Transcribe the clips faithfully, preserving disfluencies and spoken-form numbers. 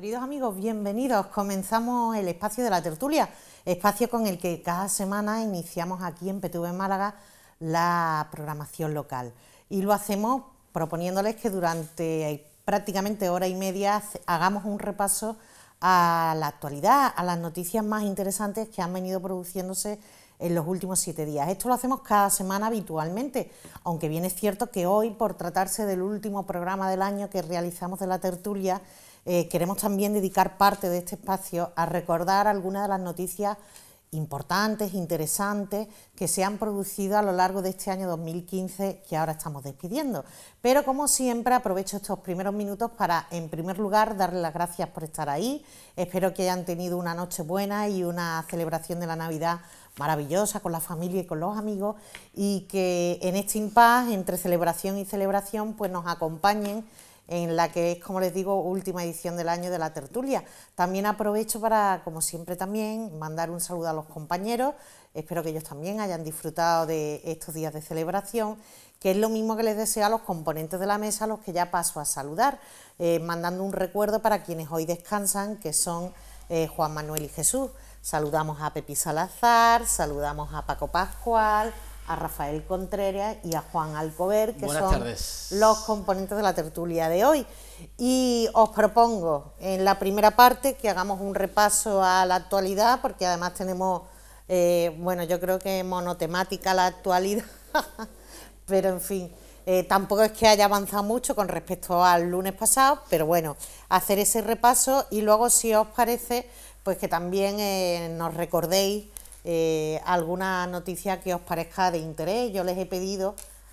Queridos amigos, bienvenidos. Comenzamos el espacio de la tertulia, espacio con el que cada semana iniciamos aquí en P T V Málaga la programación local. Y lo hacemos proponiéndoles que durante prácticamente hora y media hagamos un repaso a la actualidad, a las noticias más interesantes que han venido produciéndose en los últimos siete días. Esto lo hacemos cada semana habitualmente, aunque bien es cierto que hoy, por tratarse del último programa del año que realizamos de la tertulia, eh, queremos también dedicar parte de este espacio a recordar algunas de las noticias importantes, interesantes, que se han producido a lo largo de este año dos mil quince, que ahora estamos despidiendo. Pero, como siempre, aprovecho estos primeros minutos para, en primer lugar, darles las gracias por estar ahí. Espero que hayan tenido una noche buena y una celebración de la Navidad maravillosa con la familia y con los amigos, y que en este impasse entre celebración y celebración pues nos acompañen en la que es, como les digo, última edición del año de la tertulia. También aprovecho para, como siempre también, mandar un saludo a los compañeros. Espero que ellos también hayan disfrutado de estos días de celebración, que es lo mismo que les deseo a los componentes de la mesa, a los que ya paso a saludar, eh, mandando un recuerdo para quienes hoy descansan, que son eh, Juan Manuel y Jesús. Saludamos a Pepi Salazar, saludamos a Paco Pascual, a Rafael Contreras y a Juan Alcover, que Buenas son tardes. Los componentes de la tertulia de hoy. Y os propongo en la primera parte que hagamos un repaso a la actualidad, porque además tenemos, eh, bueno, yo creo que monotemática la actualidad, pero en fin, eh, tampoco es que haya avanzado mucho con respecto al lunes pasado, pero bueno, hacer ese repaso y luego, si os parece, pues que también eh, nos recordéis eh, alguna noticia que os parezca de interés. Yo les he pedido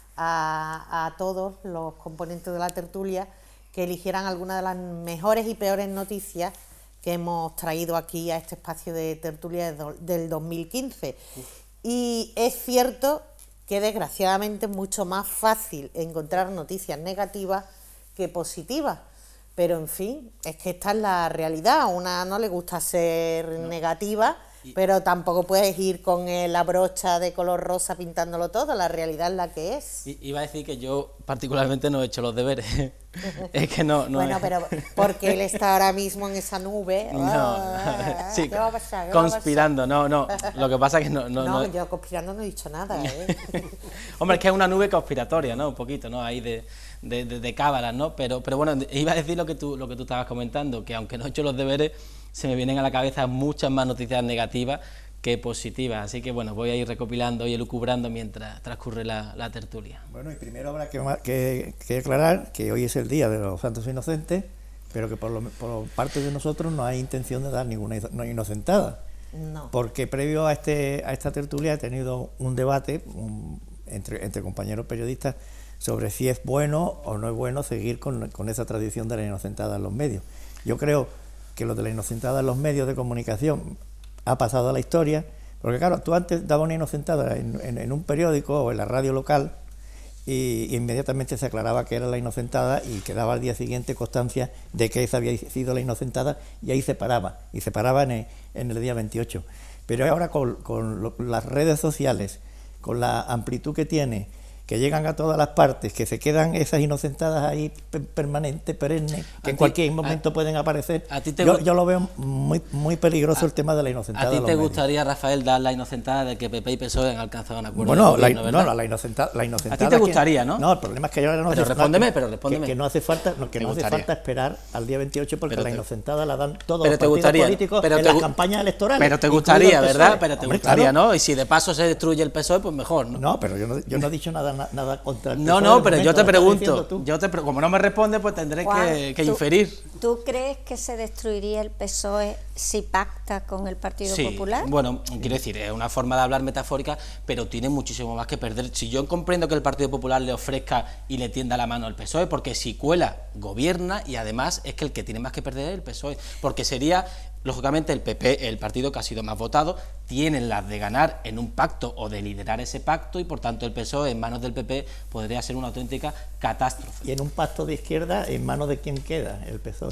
a, a todos los componentes de la tertulia que eligieran alguna de las mejores y peores noticias que hemos traído aquí a este espacio de tertulia de, del dos mil quince. Uf. Y es cierto que desgraciadamente es mucho más fácil encontrar noticias negativas que positivas. Pero, en fin, es que esta es la realidad. A una no le gusta ser no. negativa, y... pero tampoco puedes ir con la brocha de color rosa pintándolo todo. La realidad es la que es. I, iba a decir que yo particularmente no he hecho los deberes. Es que no... no bueno, es... pero porque él está ahora mismo en esa nube. No, ah, sí, ¿qué va a pasar? ¿Qué conspirando, va a pasar? no, no. Lo que pasa es que no... No, no, no... yo conspirando no he dicho nada, ¿eh? Hombre, es que es una nube conspiratoria, ¿no? Un poquito, ¿no? Ahí de... de, de, de cábalas, ¿no? Pero, pero bueno, iba a decir lo que tú lo que tú estabas comentando, que aunque no he hecho los deberes, se me vienen a la cabeza muchas más noticias negativas que positivas, así que bueno, voy a ir recopilando y elucubrando mientras transcurre la, la tertulia. Bueno, y primero habrá que, que, que aclarar que hoy es el Día de los Santos Inocentes, pero que por, lo, por parte de nosotros no hay intención de dar ninguna no inocentada, no. Porque previo a, este, a esta tertulia he tenido un debate un, entre, entre compañeros periodistas sobre si es bueno o no es bueno seguir con, con esa tradición de la inocentada en los medios. Yo creo que lo de la inocentada en los medios de comunicación ha pasado a la historia, porque claro, tú antes dabas una inocentada en, en, en un periódico o en la radio local y, y inmediatamente se aclaraba que era la inocentada y quedaba al día siguiente constancia de que esa había sido la inocentada, y ahí se paraba, y se paraba en el, en el día veintiocho. Pero ahora con, con lo, las redes sociales, con la amplitud que tiene, que llegan a todas las partes, que se quedan esas inocentadas ahí permanentes, perennes, que en cualquier momento a, pueden aparecer. A ti te yo, yo lo veo muy muy peligroso a, el tema de la inocentada. ¿A ti te gustaría, Rafael, dar la inocentada de que P P y P S O E han alcanzado un acuerdo? Bueno, de gobierno, la, no, no, la inocentada, la inocentada. A ti te gustaría, que, ¿no? No, el problema es que ahora no pero hace respóndeme, falta, pero respóndeme. Que, que no hace falta, no, que no hace falta esperar al día veintiocho, porque pero la te, inocentada la dan todos pero los te partidos gustaría, políticos pero en te, las campañas electorales. Pero te gustaría, ¿verdad? Pero te Hombre, gustaría, claro. ¿no? Y si de paso se destruye el P S O E, pues mejor, ¿no? No, pero yo no, yo no he dicho nada, nada contra el P S O E. No, no, pero yo te pregunto, yo te, como no me responde, pues tendré Juan, que, que ¿tú, inferir. ¿Tú crees que se destruiría el P S O E si pacta con el Partido sí, Popular? Bueno, quiero decir, es una forma de hablar metafórica, pero tiene muchísimo más que perder. Si yo comprendo que el Partido Popular le ofrezca y le tienda la mano al P S O E, porque si cuela, gobierna, y además es que el que tiene más que perder es el P S O E, porque sería... Lógicamente el P P, el partido que ha sido más votado, tienen las de ganar en un pacto o de liderar ese pacto, y por tanto el P S O E en manos del P P podría ser una auténtica catástrofe. Y en un pacto de izquierda, ¿en manos de quién queda el P S O E?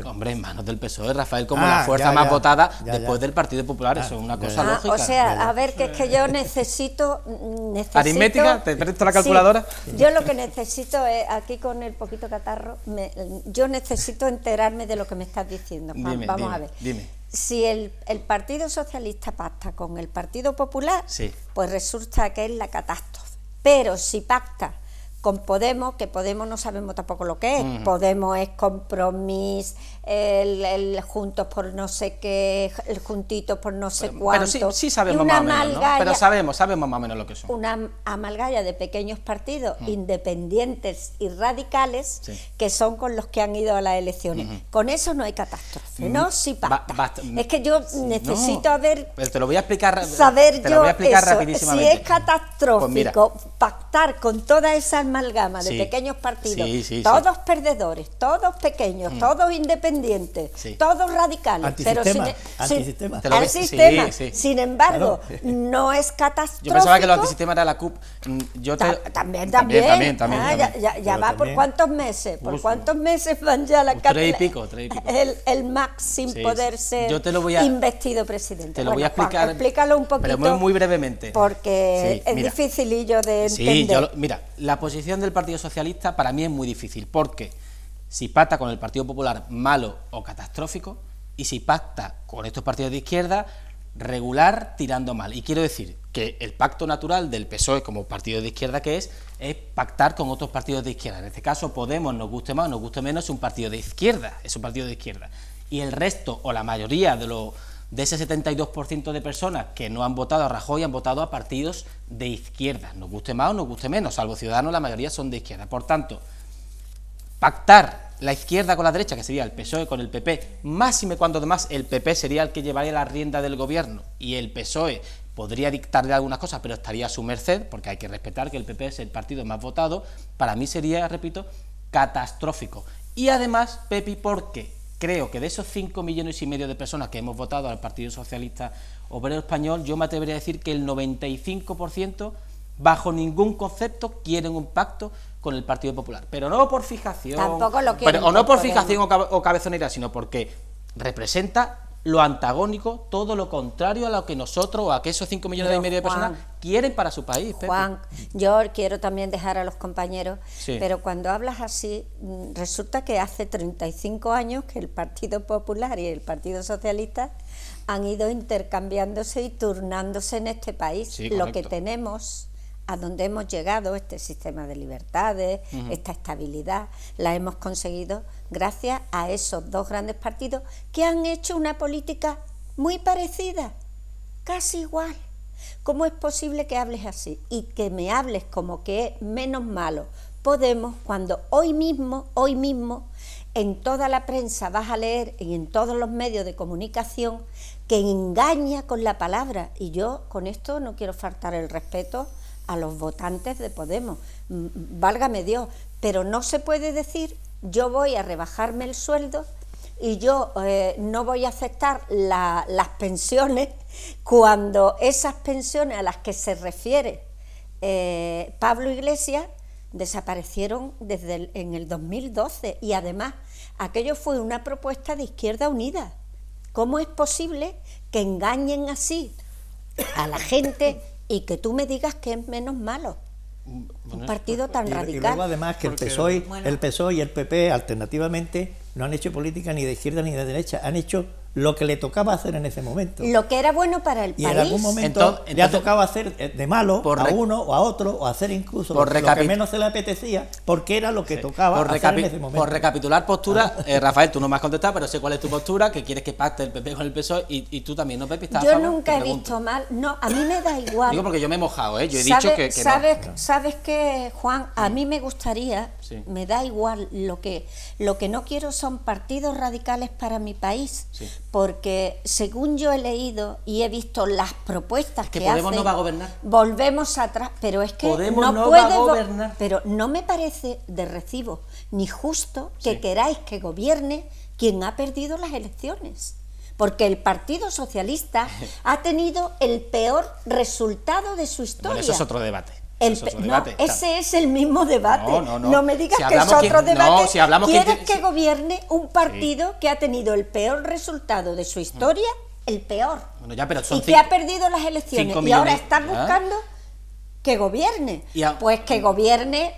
E. Hombre, en manos del P S O E, Rafael, como Ah, la fuerza ya, más ya, votada ya, después ya. del Partido Popular, Ah, eso es una ya, cosa ya. Ah, lógica. o sea, Ya, ya. a ver, que es que yo necesito... necesito ¿Aritmética? ¿Te presto la calculadora? Sí, yo lo que necesito es, aquí con el poquito catarro, me- yo necesito enterarme de lo que me estás diciendo, Juan. Dime, Vamos dime, a ver. dime. Si el, el Partido Socialista pacta con el Partido Popular, Sí. pues resulta que es la catástrofe. Pero si pacta con Podemos, que Podemos no sabemos tampoco lo que es, Ujú. Podemos es Compromís, el, el Juntos por no sé qué, el Juntitos por no sé cuánto. Pero sí, sí y sabemos una más o menos, ¿no? amalgaya- Pero sabemos, sabemos más o menos lo que son. una amalgaya de pequeños partidos independientes y radicales Sí. que son con los que han ido a las elecciones. Con eso no hay catástrofe, ¿no? Si Ba- pacta. basta- es que yo necesito No, ver, pero te lo voy a explicar, ra- saber te yo lo voy a explicar eso, si rapidísimamente. es catastrófico Pues mira, pactar con toda esa amalgama de Sí, pequeños partidos, sí, sí, todos perdedores, todos pequeños, todos independientes, Sí. todos radicales, Antisistema, pero sin, antisistema. sin- Te lo voy- antisistema. sí, sí. Sin embargo, Claro. no es catastrófico. Yo pensaba que los antisistema era la C U P. Mm, Yo te... Ta- También, también. También, también, Ah, también. Ya, ya- ya Pero va por también- cuántos meses, por Uf. cuántos meses van ya la Pues tres y cat- pico, tres y pico. El, el Max sin Sí, poder sí. ser Yo te lo voy a- investido presidente. Te lo voy Bueno, a explicar, Juan, explícalo un poquito. pero muy, muy brevemente. Porque Sí, es mira. dificilillo de Sí, entender. yo lo- mira, la posición del Partido Socialista para mí es muy difícil, porque si pacta con el Partido Popular malo o catastrófico, y si pacta con estos partidos de izquierda, regular tirando mal. Y quiero decir que el pacto natural del P S O E como partido de izquierda que es, es pactar con otros partidos de izquierda. En este caso Podemos, nos guste más o nos guste menos, es un partido de izquierda, es un partido de izquierda. Y el resto, o la mayoría de los de ese setenta y dos por ciento de personas que no han votado a Rajoy han votado a partidos de izquierda, nos guste más o nos guste menos, salvo Ciudadanos, la mayoría son de izquierda. Por tanto, pactar la izquierda con la derecha, que sería el P S O E con el P P, máxime cuando además el P P sería el que llevaría la rienda del gobierno y el P S O E podría dictarle algunas cosas, pero estaría a su merced, porque hay que respetar que el P P es el partido más votado, para mí sería, repito, catastrófico. Y además, Pepi, porque creo que de esos cinco millones y medio de personas que hemos votado al Partido Socialista Obrero Español, yo me atrevería a decir que el noventa y cinco por ciento bajo ningún concepto quieren un pacto con el Partido Popular, pero no por fijación, Tampoco lo quieren pero, o no por por fijación o, cabe- o cabezonería, sino porque representa lo antagónico, todo lo contrario a lo que nosotros o a que esos cinco millones Pero, y medio de personas Juan, quieren para su país. Pepe. Juan, yo quiero también dejar a los compañeros, Sí. pero cuando hablas así, mm, resulta que hace treinta y cinco años que el Partido Popular y el Partido Socialista han ido intercambiándose y turnándose en este país. Sí, Lo correcto. que tenemos, a donde hemos llegado, este sistema de libertades, esta estabilidad, la hemos conseguido gracias a esos dos grandes partidos que han hecho una política muy parecida, casi igual. ¿Cómo es posible que hables así y que me hables como que es menos malo Podemos, cuando hoy mismo, hoy mismo, en toda la prensa vas a leer y en todos los medios de comunicación que engaña con la palabra? Y yo con esto no quiero faltar el respeto a los votantes de Podemos, mm, válgame Dios, pero no se puede decir yo voy a rebajarme el sueldo y yo eh, no voy a aceptar la, las pensiones cuando esas pensiones a las que se refiere eh, Pablo Iglesias desaparecieron desde el, en el dos mil doce y además aquello fue una propuesta de Izquierda Unida. ¿Cómo es posible que engañen así a la gente y que tú me digas que es menos malo? Un partido tan Y, radical. y luego además que el P S O E, el P S O E y el P P alternativamente no han hecho política ni de izquierda ni de derecha, han hecho lo que le tocaba hacer en ese momento. Lo que era bueno para el Y país. en algún momento Entonces- le ha entonces- tocado hacer eh, de malo Por a re- uno o a otro, o hacer incluso Por lo, lo recapi- que menos se le apetecía, porque era lo que tocaba Por, hacer recapi- en ese momento. por recapitular postura, eh, Rafael, tú no me has contestado, pero sé cuál es tu postura, que quieres que pacte el P P con el P S O E y, y tú también, ¿no, Pepe? ¿Estás a Yo favor? nunca Te he pregunto. visto mal. No, a mí me da igual. Digo porque yo me he mojado, ¿eh? Yo he ¿Sabe- dicho que, que sabes, no. ¿Sabes qué, Juan? A mí me gustaría, Sí. me da igual, lo que, lo que no quiero son partidos radicales para mi país, Sí. porque según yo he leído y he visto las propuestas que que, Podemos hacen, no va a gobernar. volvemos atrás, pero es que Podemos no, no puede va a go- gobernar. pero no me parece de recibo ni justo que Sí. queráis que gobierne quien ha perdido las elecciones. Porque el Partido Socialista ha tenido el peor resultado de su historia. Bueno, eso es otro debate. El, es otro no, debate. ese es el mismo debate. No, no, no. No me digas Si que es hablamos otro quién- debate. no, si hablamos quién Quieres tiene- que gobierne un partido que ha tenido el peor resultado de su historia, el peor. Bueno, ya, pero son y que cinco- ha perdido las elecciones. cinco Y ahora millones, está ya. buscando que gobierne. Y a- Pues que gobierne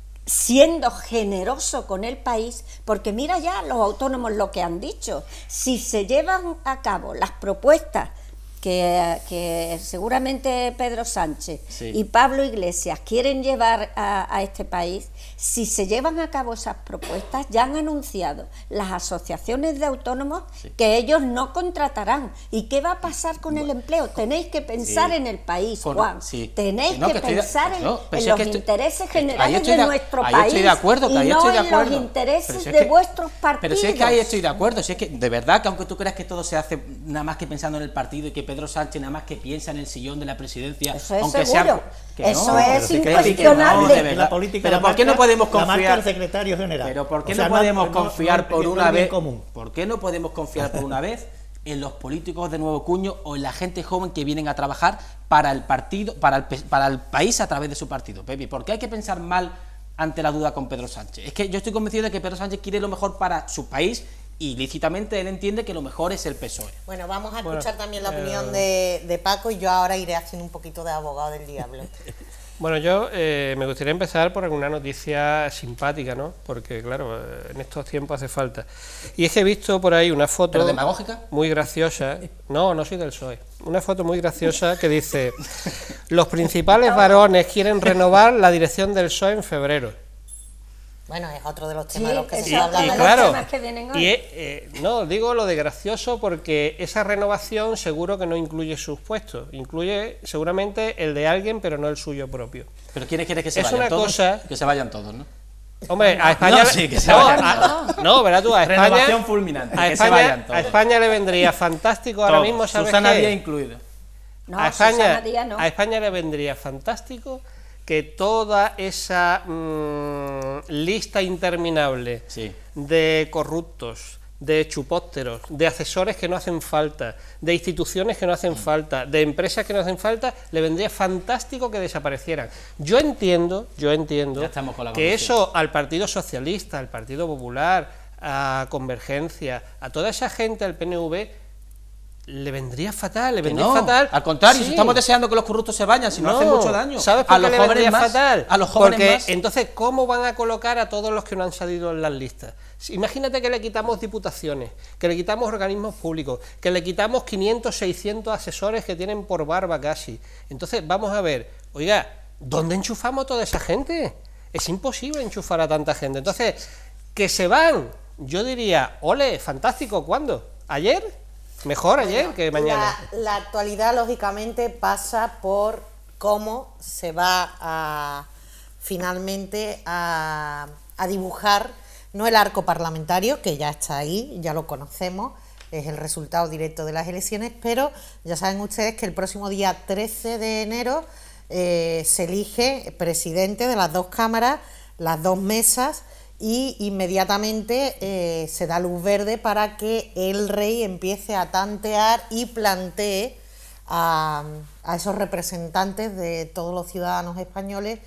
siendo generoso con el país, porque mira ya los autónomos lo que han dicho. Si se llevan a cabo las propuestas que, que seguramente Pedro Sánchez Sí. y Pablo Iglesias quieren llevar a, a este país, si se llevan a cabo esas propuestas, ya han anunciado las asociaciones de autónomos Sí. que ellos no contratarán. ¿Y qué va a pasar con el empleo? Tenéis que pensar Sí. en el país, Con- Juan. sí. Tenéis Que no, que, que estoy de- pensar en, no, pero en si es los que estoy- intereses es que ahí generales estoy de de- nuestro ahí país estoy de acuerdo, que y ahí no estoy de en acuerdo. los Pero intereses si es de que- vuestros partidos. Pero si es que ahí estoy de acuerdo, si es que de verdad que aunque tú creas que todo se hace nada más que pensando en el partido y que Pedro Sánchez nada más que piensa en el sillón de la presidencia, Eso es aunque seguro. sea que Eso no, es pero si crees que no, incuestionable. de Que verdad. la política Pero la ¿por qué no marca- podemos la marca confiar? el secretario general. Pero ¿por qué O sea, no podemos no- confiar no- por no- una no es bien vez? común. ¿Por qué no podemos confiar por una vez en los políticos de nuevo cuño o en la gente joven que vienen a trabajar para el partido, para el, pe- para el país a través de su partido, Pepi? ¿Por qué hay que pensar mal ante la duda con Pedro Sánchez? Es que yo estoy convencido de que Pedro Sánchez quiere lo mejor para su país y lícitamente él entiende que lo mejor es el P S O E. Bueno, vamos a Bueno, escuchar también la eh, opinión de, de Paco y yo ahora iré haciendo un poquito de abogado del diablo. Bueno, yo eh, me gustaría empezar por alguna noticia simpática, ¿no? Porque, claro, eh, en estos tiempos hace falta. Y es que he visto por ahí una foto... ¿Pero demagógica? Muy graciosa. No, no soy del P S O E. Una foto muy graciosa que dice: los principales varones quieren renovar la dirección del P S O E en febrero. Bueno, es otro de los Sí, temas de los que se eso- está Y hablando. los claro, temas que vienen hoy. y eh, eh, no, digo lo de gracioso porque esa renovación seguro que no incluye sus puestos, incluye seguramente el de alguien, pero no el suyo propio. ¿Pero quiénes quieres que se Es vayan una todos? cosa- Que se vayan todos, ¿no? Hombre, a España... No, sí, que se no, vayan a- no, verás tú, a España... Renovación fulminante, a que se España, vayan todos. a España le vendría fantástico ahora Todos. mismo, ¿sabes Susana qué? Díaz incluida. No, a, España, Susana Díaz no. a España le vendría fantástico que toda esa mm, lista interminable Sí. de corruptos, de chupópteros, de asesores que no hacen falta, de instituciones que no hacen falta, de empresas que no hacen falta, le vendría fantástico que desaparecieran. Yo entiendo, yo entiendo Ya estamos con la que corrupción. eso al Partido Socialista, al Partido Popular, a Convergencia, a toda esa gente, al P N V, le vendría fatal, le Que vendría no, fatal. al contrario, Sí. si estamos deseando que los corruptos se vayan, si no, hacen mucho daño. ¿Sabes por a qué los le jóvenes vendría más, fatal? a los jóvenes Porque más. entonces, ¿cómo van a colocar a todos los que no han salido en las listas? Si- Imagínate que le quitamos diputaciones, que le quitamos organismos públicos, que le quitamos quinientos, seiscientos asesores que tienen por barba casi. Entonces, vamos a ver, oiga, ¿dónde enchufamos a toda esa gente? Es imposible enchufar a tanta gente. Entonces, que se van, yo diría, ole, fantástico, ¿cuándo? ¿Ayer? Mejor ayer que mañana. La, la actualidad, lógicamente, pasa por cómo se va a finalmente a, a dibujar, no el arco parlamentario, que ya está ahí, ya lo conocemos, es el resultado directo de las elecciones, pero ya saben ustedes que el próximo día trece de enero eh, se elige presidente de las dos cámaras, las dos mesas, y inmediatamente eh, se da luz verde para que el rey empiece a tantear y plantee a, a esos representantes de todos los ciudadanos españoles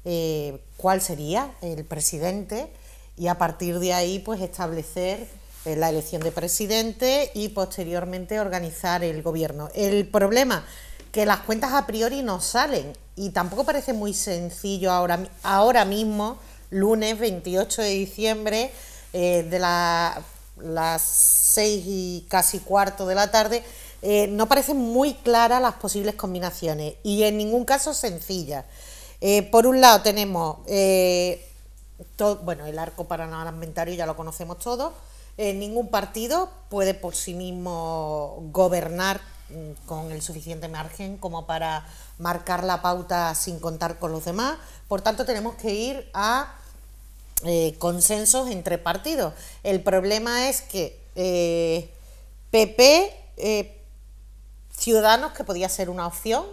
eh, cuál sería el presidente, y a partir de ahí pues establecer eh, la elección de presidente y posteriormente organizar el gobierno. El problema, que las cuentas a priori no salen, y tampoco parece muy sencillo ahora, ahora mismo, lunes veintiocho de diciembre, eh, de la, las seis y casi cuarto de la tarde, eh, no parecen muy claras las posibles combinaciones y en ningún caso sencillas. Eh, por un lado tenemos, eh, todo, bueno, el arco parlamentario ya lo conocemos todos, eh, ningún partido puede por sí mismo gobernar mm, con el suficiente margen como para marcar la pauta sin contar con los demás, por tanto tenemos que ir a Eh, consensos entre partidos. El problema es que eh, P P, eh, Ciudadanos, que podía ser una opción,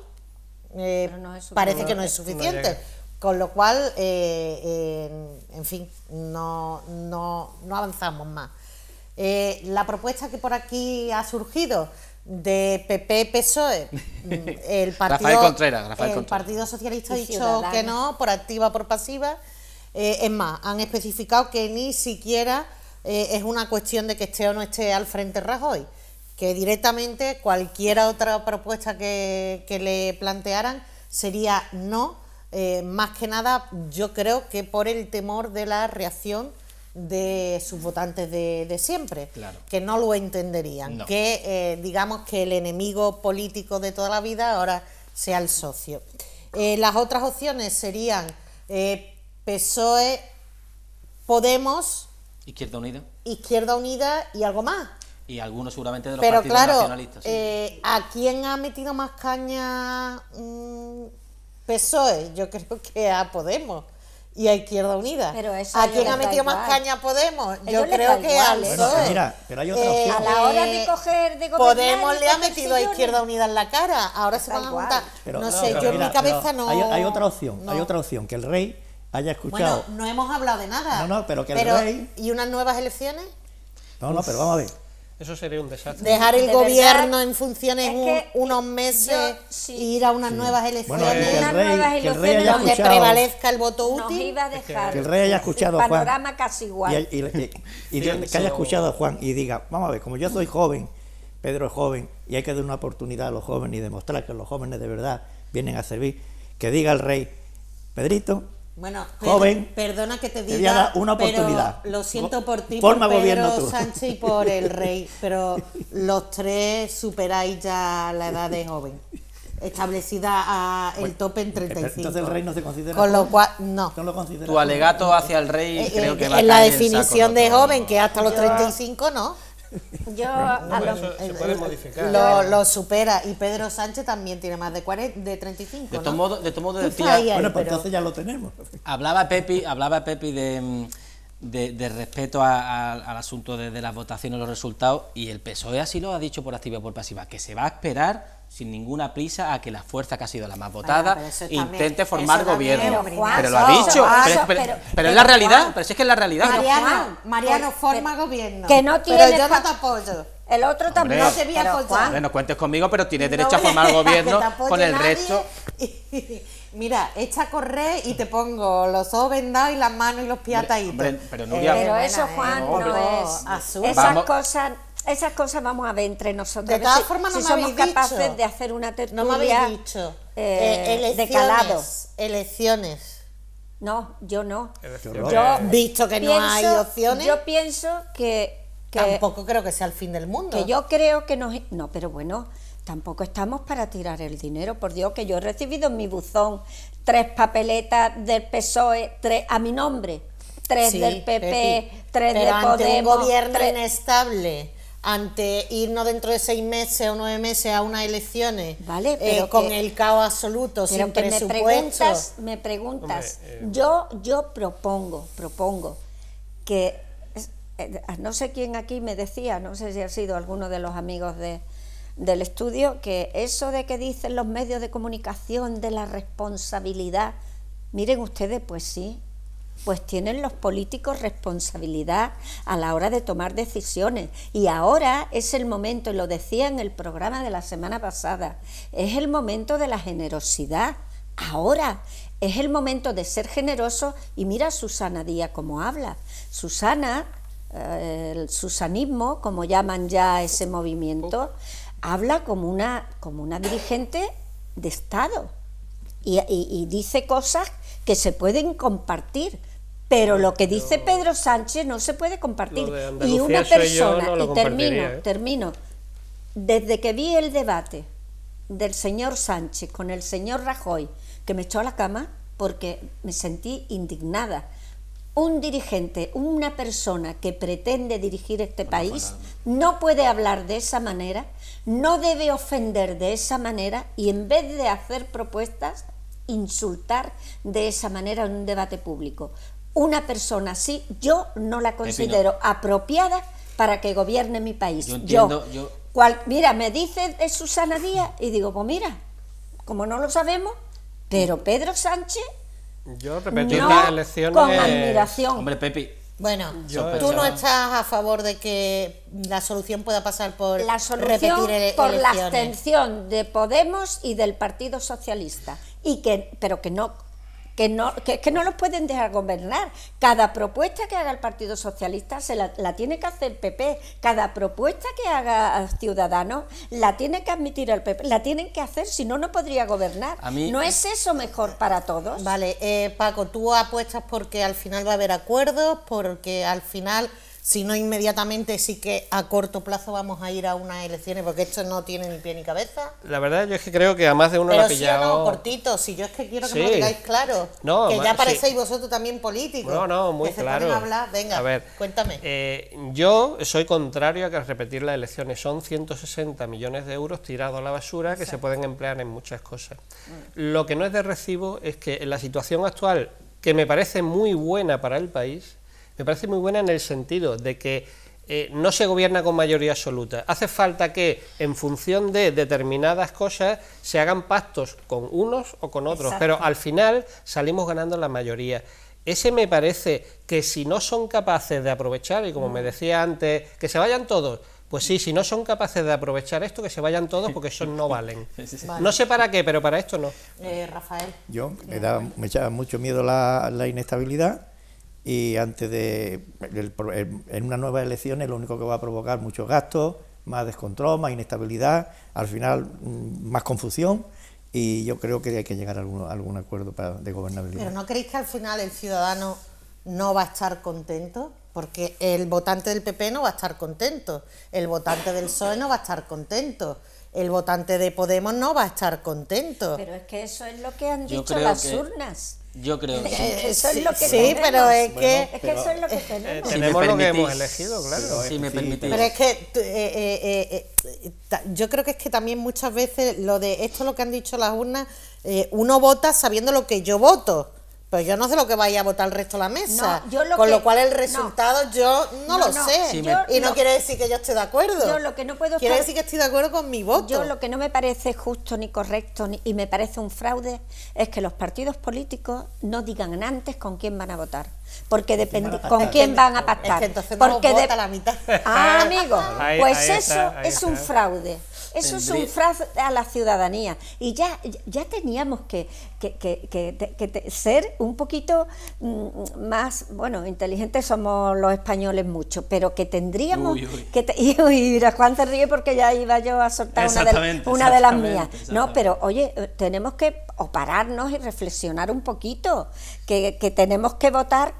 eh, Pero no es parece que no es suficiente. suficiente, No llega. con lo cual, eh, eh, en fin, no, no, no avanzamos más. Eh, la propuesta que por aquí ha surgido de P P P S O E, el partido, Rafael Contreras, Rafael el Contreras. Partido Socialista ha Y dicho Ciudadanos. que no, por activa, por pasiva. Eh, es más, han especificado que ni siquiera eh, es una cuestión de que esté o no esté al frente Rajoy, que directamente cualquier otra propuesta que, que le plantearan sería no, eh, más que nada yo creo que por el temor de la reacción de sus votantes de, de siempre, Claro. que no lo entenderían, No. que eh, digamos que el enemigo político de toda la vida ahora sea el socio. Eh, las otras opciones serían eh, P S O E, Podemos, Izquierda Unida Izquierda Unida y algo más. y algunos seguramente de los Pero partidos claro, nacionalistas. sí. eh, ¿a quién ha metido más caña mm, P S O E? Yo creo que a Podemos y a Izquierda Unida. Pero eso a ¿A ellos quién les ha da metido más igual. caña a Podemos? Yo ellos les creo da que igual, al ¿eh? P S O E. Bueno, mira, pero hay otra opción. A la hora de coger, de gobernar Podemos y le ha coger metido a sillones. Izquierda Unida en la cara. Ahora se Da van a igual. juntar. Pero- no no, sé, pero yo en mira, mi cabeza pero no. Hay, hay otra opción, no. hay otra opción, que el rey haya Bueno, escuchado. no hemos hablado de nada. No, no, pero que el rey- ¿Y unas nuevas elecciones? No, no, pero vamos a ver. Eso sería un desastre. Dejar el De gobierno verdad, en funciones es un- que unos meses yo- sí. y ir a unas nuevas Bueno, elecciones que el Unas rey, nuevas que el rey elecciones haya donde escuchado. prevalezca el voto Nos útil. iba a dejar Que el rey haya escuchado a el Juan. panorama casi igual. Y, y- y- y diga- que Pienso- haya escuchado a Juan y diga, vamos a ver, como yo soy joven, Pedro es joven, y hay que dar una oportunidad a los jóvenes y demostrar que los jóvenes de verdad vienen a servir, que diga el rey, Pedrito, Bueno, Joven, per- perdona que te te voy diga, a dar una pero oportunidad. lo siento por ti, Forma por Pedro gobierno tú. Sánchez y por el rey, pero los tres superáis ya la edad de joven, establecida a el tope en treinta y cinco. entonces el rey no se considera Con lo joven. cual, no. no lo considera Tu joven. alegato hacia el rey Eh, creo eh, que va a en la caer en definición saco de roto. joven, que es hasta los Yo- treinta y cinco, no. Yo a lo- Eso se puede modificar. Lo, lo supera. Y Pedro Sánchez también tiene más de cuarenta, de treinta y cinco, De ¿no? todos modos, de todos modos Tú decía, estás ahí, Bueno, pues pero- entonces ya lo tenemos. hablaba Pepi, hablaba Pepi de, mm, de, de respeto a- a- al asunto de, de las votaciones, los resultados, y el P S O E así lo ha dicho por activa y por pasiva, que se va a esperar sin ninguna prisa a que la fuerza que ha sido la más votada pero eso también- intente formar eso también, gobierno. pero, Juan, pero lo ha eso, dicho, Juan, pero, eso, pero- pero- pero pero, es la realidad, Juan, pero si es que es la realidad. Mariano, Juan, Mariano pero- forma pero- gobierno. que no Pero tiene yo no pa- te apoyo. el otro también. No te voy a pero, apoyar. Juan, Hombre, no cuentes conmigo, pero tienes No derecho a voy formar que gobierno te apoye con el nadie. resto. Mira, echa a correr y te pongo los ojos vendados y las manos y los pies ataditos. hombre, pero Nuria- pero buena, eso, eh, Juan, un no poco es. absurdo. Esas Vamos. cosas, esas cosas vamos a ver entre nosotros. De a ver todas si- formas, no si me somos habéis capaces dicho. de hacer una tertulia No me habéis dicho. eh, Eh, elecciones, de calado. Elecciones. No, yo no. horror. Yo Visto que no hay opciones, Yo pienso que, que, tampoco creo que sea el fin del mundo. que yo creo que nos... No, pero bueno, tampoco estamos para tirar el dinero. Por Dios, que yo he recibido en mi buzón tres papeletas del P S O E, tres a mi nombre, tres Sí, del P P, Pepi, tres pero de ante Podemos... un gobierno tres- inestable, ante irnos dentro de seis meses o nueve meses a unas elecciones, Vale, eh, pero con que- el caos absoluto, Pero sin que me presupuesto. preguntas, me preguntas, Hombre, eh, yo, yo propongo, propongo que, es- eh, no sé quién aquí me decía, no sé si ha sido alguno de los amigos de, del estudio, que eso de que dicen los medios de comunicación de la responsabilidad, miren ustedes, pues sí, pues tienen los políticos responsabilidad a la hora de tomar decisiones. Y ahora es el momento, y lo decía en el programa de la semana pasada, es el momento de la generosidad. Ahora es el momento de ser generoso. Y mira a Susana Díaz cómo habla. Susana, eh, el susanismo, como llaman ya ese movimiento, habla como una, como una dirigente de Estado. Y, y- y dice cosas que se pueden compartir, pero lo que dice Pedro Sánchez no se puede compartir. Lo de Y Andalucía una soy yo, persona, no lo y termino, compartiría, ¿eh? termino, desde que vi el debate del señor Sánchez con el señor Rajoy, que me echó a la cama porque me sentí indignada. Un dirigente, una persona que pretende dirigir este país, no puede hablar de esa manera, no debe ofender de esa manera y en vez de hacer propuestas, insultar de esa manera en un debate público. Una persona así, yo no la considero apropiada para que gobierne mi país. Yo entiendo, yo- cual- mira, me dice de Susana Díaz y digo, pues mira, como no lo sabemos, pero Pedro Sánchez Yo repetir no, las elecciones. con admiración. Hombre, Pepi, Bueno, Yo tú no pensaba- estás a favor de que la solución pueda pasar por La solución repetir ele- por la elecciones. abstención de Podemos y del Partido Socialista, y que pero que no que no que, que no los pueden dejar gobernar. Cada propuesta que haga el Partido Socialista se la, la tiene que hacer el P P, cada propuesta que haga Ciudadanos la tiene que admitir el P P, la tienen que hacer, si no no podría gobernar. A mí- ¿No es eso mejor para todos? Vale, eh, Paco, tú apuestas porque al final va a haber acuerdos, porque al final, si no inmediatamente, sí que a corto plazo vamos a ir a unas elecciones, porque esto no tiene ni pie ni cabeza. La verdad yo es que creo que a más de uno le Pero ha sí o pillado... no, cortito, si yo es que quiero que Sí. me lo digáis claro, No, que ma- ya sí. parecéis vosotros también políticos. No, no, muy que se claro. ponen a hablar. Venga, A ver, cuéntame. eh, yo soy contrario a que repetir las elecciones. Son ciento sesenta millones de euros tirados a la basura que se pueden emplear en muchas cosas. Lo que no es de recibo es que en la situación actual, que me parece muy buena para el país, me parece muy buena en el sentido de que eh, no se gobierna con mayoría absoluta. Hace falta que, en función de determinadas cosas, se hagan pactos con unos o con otros, Exacto. pero al final salimos ganando la mayoría. Ese me parece que si no son capaces de aprovechar, y como me decía antes, que se vayan todos, pues sí, si no son capaces de aprovechar esto, que se vayan todos porque esos no valen. Vale. No sé para qué, pero para esto no. Eh, Rafael. Yo me, daba, me echaba mucho miedo la, la inestabilidad, y antes de el- el- en unas nuevas elecciones lo único que va a provocar muchos gastos, más descontrol, más inestabilidad, al final mm, más confusión, y yo creo que hay que llegar a algún, a algún acuerdo para, de gobernabilidad. Pero ¿no creéis que al final el ciudadano no va a estar contento? Porque el votante del P P no va a estar contento, el votante del P S O E no va a estar contento, el votante de Podemos no va a estar contento. Pero es que eso es lo que han Yo dicho creo las que- urnas. Yo creo que sí. Eh, Eso es sí, lo que sí, tenemos. pero es que... Es que eso es lo que Eh, tenemos. Si me tenemos lo que permitís, hemos elegido, claro. Si me Sí, permitís. Pero es que tú, eh, eh, eh, eh, ta- yo creo que es que también muchas veces lo de esto, lo que han dicho las urnas, eh, uno vota sabiendo lo que yo voto, pero yo no sé lo que vaya a votar el resto de la mesa, No, yo lo con que- lo cual el no. resultado yo no, No, lo no, sé, Sí, y me- no yo- quiere decir que yo esté de acuerdo, Yo lo que no puedo quiere estar- decir que estoy de acuerdo con mi voto. Yo lo que no me parece justo ni correcto ni- y me parece un fraude es que los partidos políticos no digan antes con quién van a votar, porque depende van a con pactar? quién van a Es pactar. que entonces no porque vota de- la mitad. Ah, amigo, Ahí- pues ahí eso está, ahí es un está. fraude. Eso es un Tendría- fraude a la ciudadanía. Y ya, ya teníamos que, que, que- que- que te- ser un poquito mm, más, bueno, inteligentes somos los españoles mucho, pero que tendríamos Uy, uy. que... te- y, uy, mira, Juan se ríe porque ya iba yo a soltar una de, Exactamente, una de las exactamente, mías. No, exactamente. pero oye, eh, tenemos que o pararnos y reflexionar un poquito, que, que tenemos que votar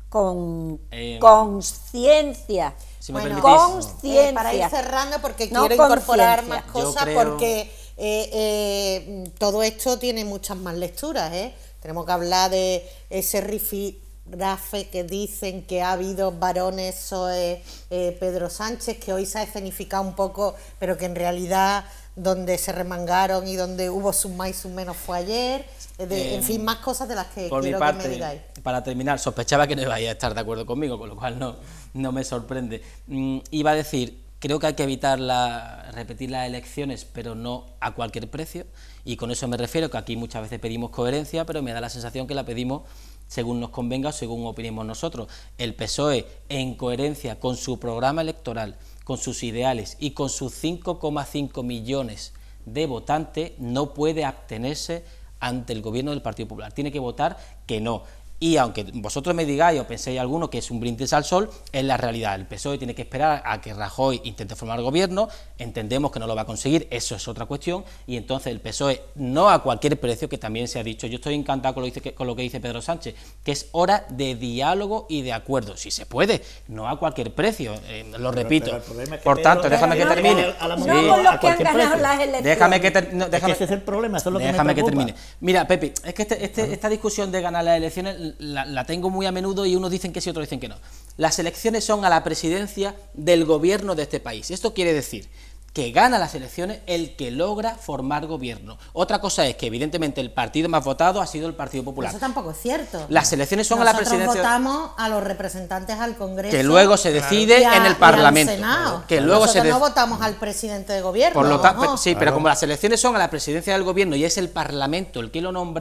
con Eh, conciencia. Si me Bueno, permitís. Conciencia. Eh, para ir cerrando, porque No quiero incorporar conciencia. más Yo cosas, creo- porque eh, eh, todo esto tiene muchas más lecturas, ¿eh? Tenemos que hablar de ese rifirrafe que dicen que ha habido varones, Zoe, eh, Pedro Sánchez, que hoy se ha escenificado un poco, pero que en realidad donde se remangaron y donde hubo sus más y sus menos fue ayer. Eh, de- Eh, en fin, más cosas de las que Por mi quiero que parte, me digáis. para terminar, sospechaba que no ibais a estar de acuerdo conmigo, con lo cual no, no me sorprende. Mm, iba a decir, creo que hay que evitar la, repetir las elecciones, pero no a cualquier precio, y con eso me refiero que aquí muchas veces pedimos coherencia, pero me da la sensación que la pedimos según nos convenga o según opinemos nosotros. El P S O E, en coherencia con su programa electoral, con sus ideales y con sus cinco coma cinco millones de votantes, no puede abstenerse ante el gobierno del Partido Popular. Tiene que votar que no. Y aunque vosotros me digáis o penséis alguno que es un brindis al sol, es la realidad. El P S O E tiene que esperar a que Rajoy intente formar gobierno, entendemos que no lo va a conseguir, eso es otra cuestión, y entonces el P S O E, no a cualquier precio, que también se ha dicho, yo estoy encantado con lo, dice, con lo que dice Pedro Sánchez, que es hora de diálogo y de acuerdo, si se puede, no a cualquier precio, eh, lo repito. pero el problema es que Por Pedro- tanto, déjame que Pero no termine. a la Sí. moneda, No con a los que han cualquier ganado precio. las elecciones. Déjame que, ter- no, Es que déjame, ese es el problema, eso es lo que me déjame que preocupa. termine. Mira, Pepe, es que este, este- esta discusión de ganar las elecciones la, la tengo muy a menudo y unos dicen que sí, otros dicen que no. Las elecciones son a la presidencia del gobierno de este país. Esto quiere decir que gana las elecciones el que logra formar gobierno. Otra cosa es que evidentemente el partido más votado ha sido el Partido Popular. Eso tampoco es cierto. Las elecciones son a la Nosotros presidencia votamos a los representantes al Congreso. que luego se decide y a- en y el al Parlamento. Senado. Que luego se Nosotros de- no votamos al presidente de gobierno. Por lo tanto, ojo. sí, pero como las elecciones son a la presidencia del gobierno y es el Parlamento el que lo nombra,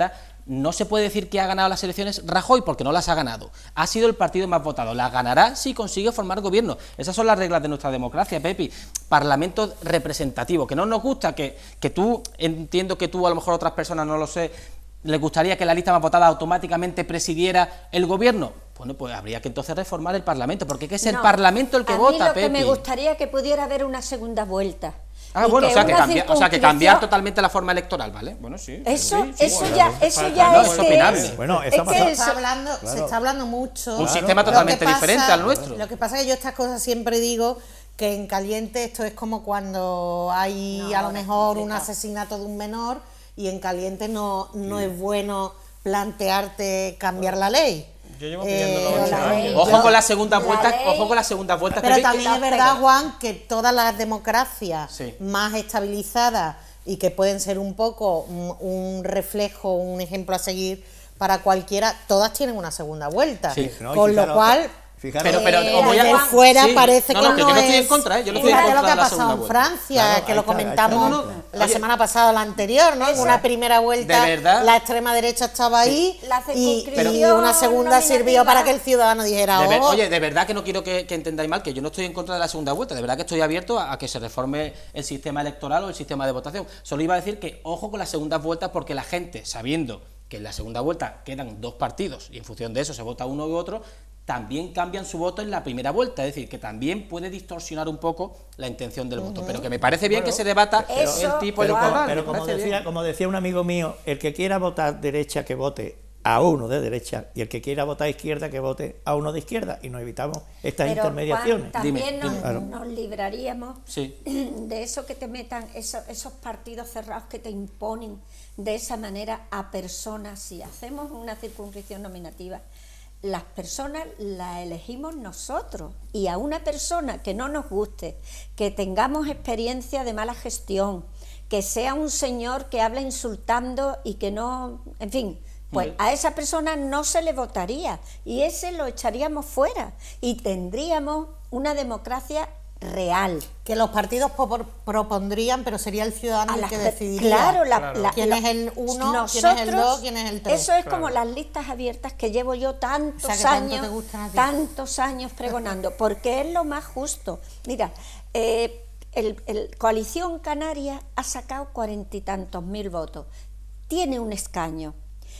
no se puede decir que ha ganado las elecciones Rajoy, porque no las ha ganado. Ha sido el partido más votado. Las ganará si consigue formar gobierno. Esas son las reglas de nuestra democracia, Pepi. Parlamento representativo, que no nos gusta, que, que tú, entiendo que tú, a lo mejor otras personas, no lo sé, les gustaría que la lista más votada automáticamente presidiera el gobierno. Bueno, pues habría que entonces reformar el Parlamento, porque es el No, Parlamento el que a vota, mí lo Pepi. que me gustaría que pudiera haber una segunda vuelta. Ah, Y bueno, o sea, que una cambia, o sea, que cambiar circunscripción- totalmente la forma electoral, ¿vale? Bueno, sí. Eso, sí, sí, eso bueno. ya, eso ya No, es es que opinable. es- Bueno, es eso ha que pasado. Se eso- está hablando, Claro. se está hablando mucho. Un Claro. sistema Lo que totalmente pasa- diferente al nuestro. Lo que pasa es que yo estas cosas siempre digo que en caliente esto es como cuando hay No, a lo ahora es mejor un complicado. asesinato de un menor y en caliente no, no es bueno plantearte cambiar la ley. Yo llevo Eh, pidiéndolo pero ocho la años. ley- Ojo yo- con las segundas la vueltas, ley- ojo con las segundas vueltas. Pero Pepi. también es verdad, Juan, que todas las democracias Sí. más estabilizadas y que pueden ser un poco un, un reflejo, un ejemplo a seguir para cualquiera, todas tienen una segunda vuelta. Sí. No, y Con lo fijaros- cual, fijaros- Pero, pero eh, os voy a desde fuera sí. parece No, que no, no, que yo no estoy es... en contra, ¿eh? Yo no estoy en Fíjate contra lo que de ha la pasado segunda en vuelta. Francia, Claro, que ahí lo está, ahí comentamos está. No, no, la oye, semana pasada o la anterior, ¿no? Eso- Una primera vuelta, de verdad. la extrema derecha estaba ahí La y, circunscripción y una segunda nominativa. sirvió para que el ciudadano dijera, De ver- "Ojo". oye, de verdad que no quiero que, que entendáis mal, que yo no estoy en contra de la segunda vuelta, de verdad que estoy abierto a, a que se reforme el sistema electoral o el sistema de votación. Solo iba a decir que ojo con las segundas vueltas, porque la gente, sabiendo que en la segunda vuelta quedan dos partidos y en función de eso se vota uno u otro, también cambian su voto en la primera vuelta, es decir, que también puede distorsionar un poco la intención del voto, pero que me parece bien que se debata Eso- el tipo Pero, electoral. como, pero me como parece decía, bien. como decía un amigo mío, el que quiera votar derecha que vote a uno de derecha y el que quiera votar izquierda que vote a uno de izquierda y nos evitamos estas Pero, intermediaciones. Juan, Dime, también nos, dime. Claro. nos libraríamos Sí. de eso que te metan, esos, esos partidos cerrados que te imponen de esa manera a personas. Si hacemos una circunscripción nominativa, las personas las elegimos nosotros, y a una persona que no nos guste, que tengamos experiencia de mala gestión, que sea un señor que habla insultando y que no, en fin, pues Muy bien. a esa persona no se le votaría y ese lo echaríamos fuera y tendríamos una democracia real. Que los partidos po- propondrían, pero sería el ciudadano A el las que pe- decidiría. Claro, la- Claro. la- ¿Quién la- es el uno, quién es el dos, quién es el tres? Eso es Claro. como las listas abiertas que llevo yo tantos O sea, que tanto años, te gustan a ti. tantos años pregonando, porque es lo más justo. Mira, eh, el, el Coalición Canaria ha sacado cuarenta y tantos mil votos, tiene un escaño.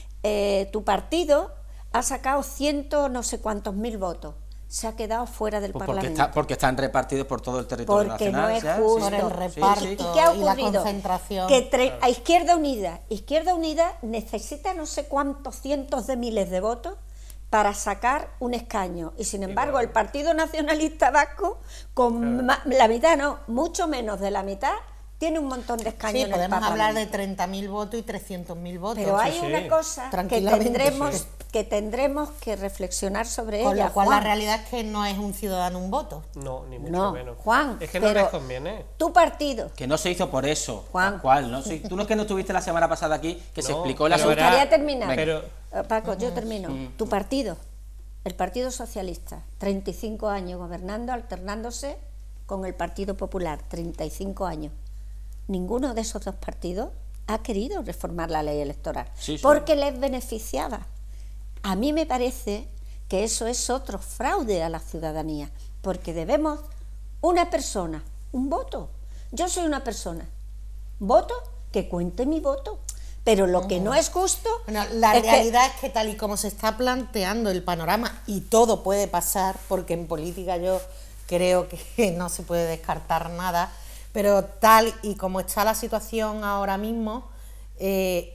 Eh, tu partido ha sacado ciento no sé cuántos mil votos, se ha quedado fuera del Pues porque, Parlamento. está- porque están repartidos por todo el territorio Porque nacional. no es ya, sí. justo. Por el Sí, reparto. sí. ¿Y qué ha y la ocurrido? concentración. Que tre- a Izquierda Unida, Izquierda Unida necesita no sé cuántos cientos de miles de votos para sacar un escaño. Y sin embargo, el Partido Nacionalista Vasco, con ma- la mitad, no, mucho menos de la mitad, tiene un montón de escaños Sí, en el podemos Parlamento. hablar de treinta mil votos y trescientos mil votos. Pero hay sí. una cosa que Tranquilamente, tendremos, sí. que tendremos que reflexionar sobre Con ella. lo cual Juan. la realidad es que no es un ciudadano un voto. No, ni mucho No, menos. Juan, Es que no pero les conviene. tu partido, Que no se hizo por eso, Juan. Pascual, ¿no? Sí, tú no es que no estuviste la semana pasada aquí, que se No, explicó el pero asunto. verá- gustaría terminar. Venga. Pero Eh, Paco, yo termino. Tu partido, el Partido Socialista, treinta y cinco años gobernando, alternándose con el Partido Popular, treinta y cinco años. Ninguno de esos dos partidos ha querido reformar la ley electoral Sí, sí. porque les beneficiaba. A mí me parece que eso es otro fraude a la ciudadanía, porque debemos una persona, un voto. Yo soy una persona, voto, que cuente mi voto. Pero lo que no es justo Bueno, la es que- realidad es que tal y como se está planteando el panorama, y todo puede pasar, porque en política yo creo que no se puede descartar nada, pero tal y como está la situación ahora mismo, eh,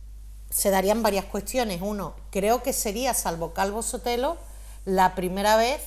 se darían varias cuestiones. Uno, creo que sería, salvo Calvo Sotelo, la primera vez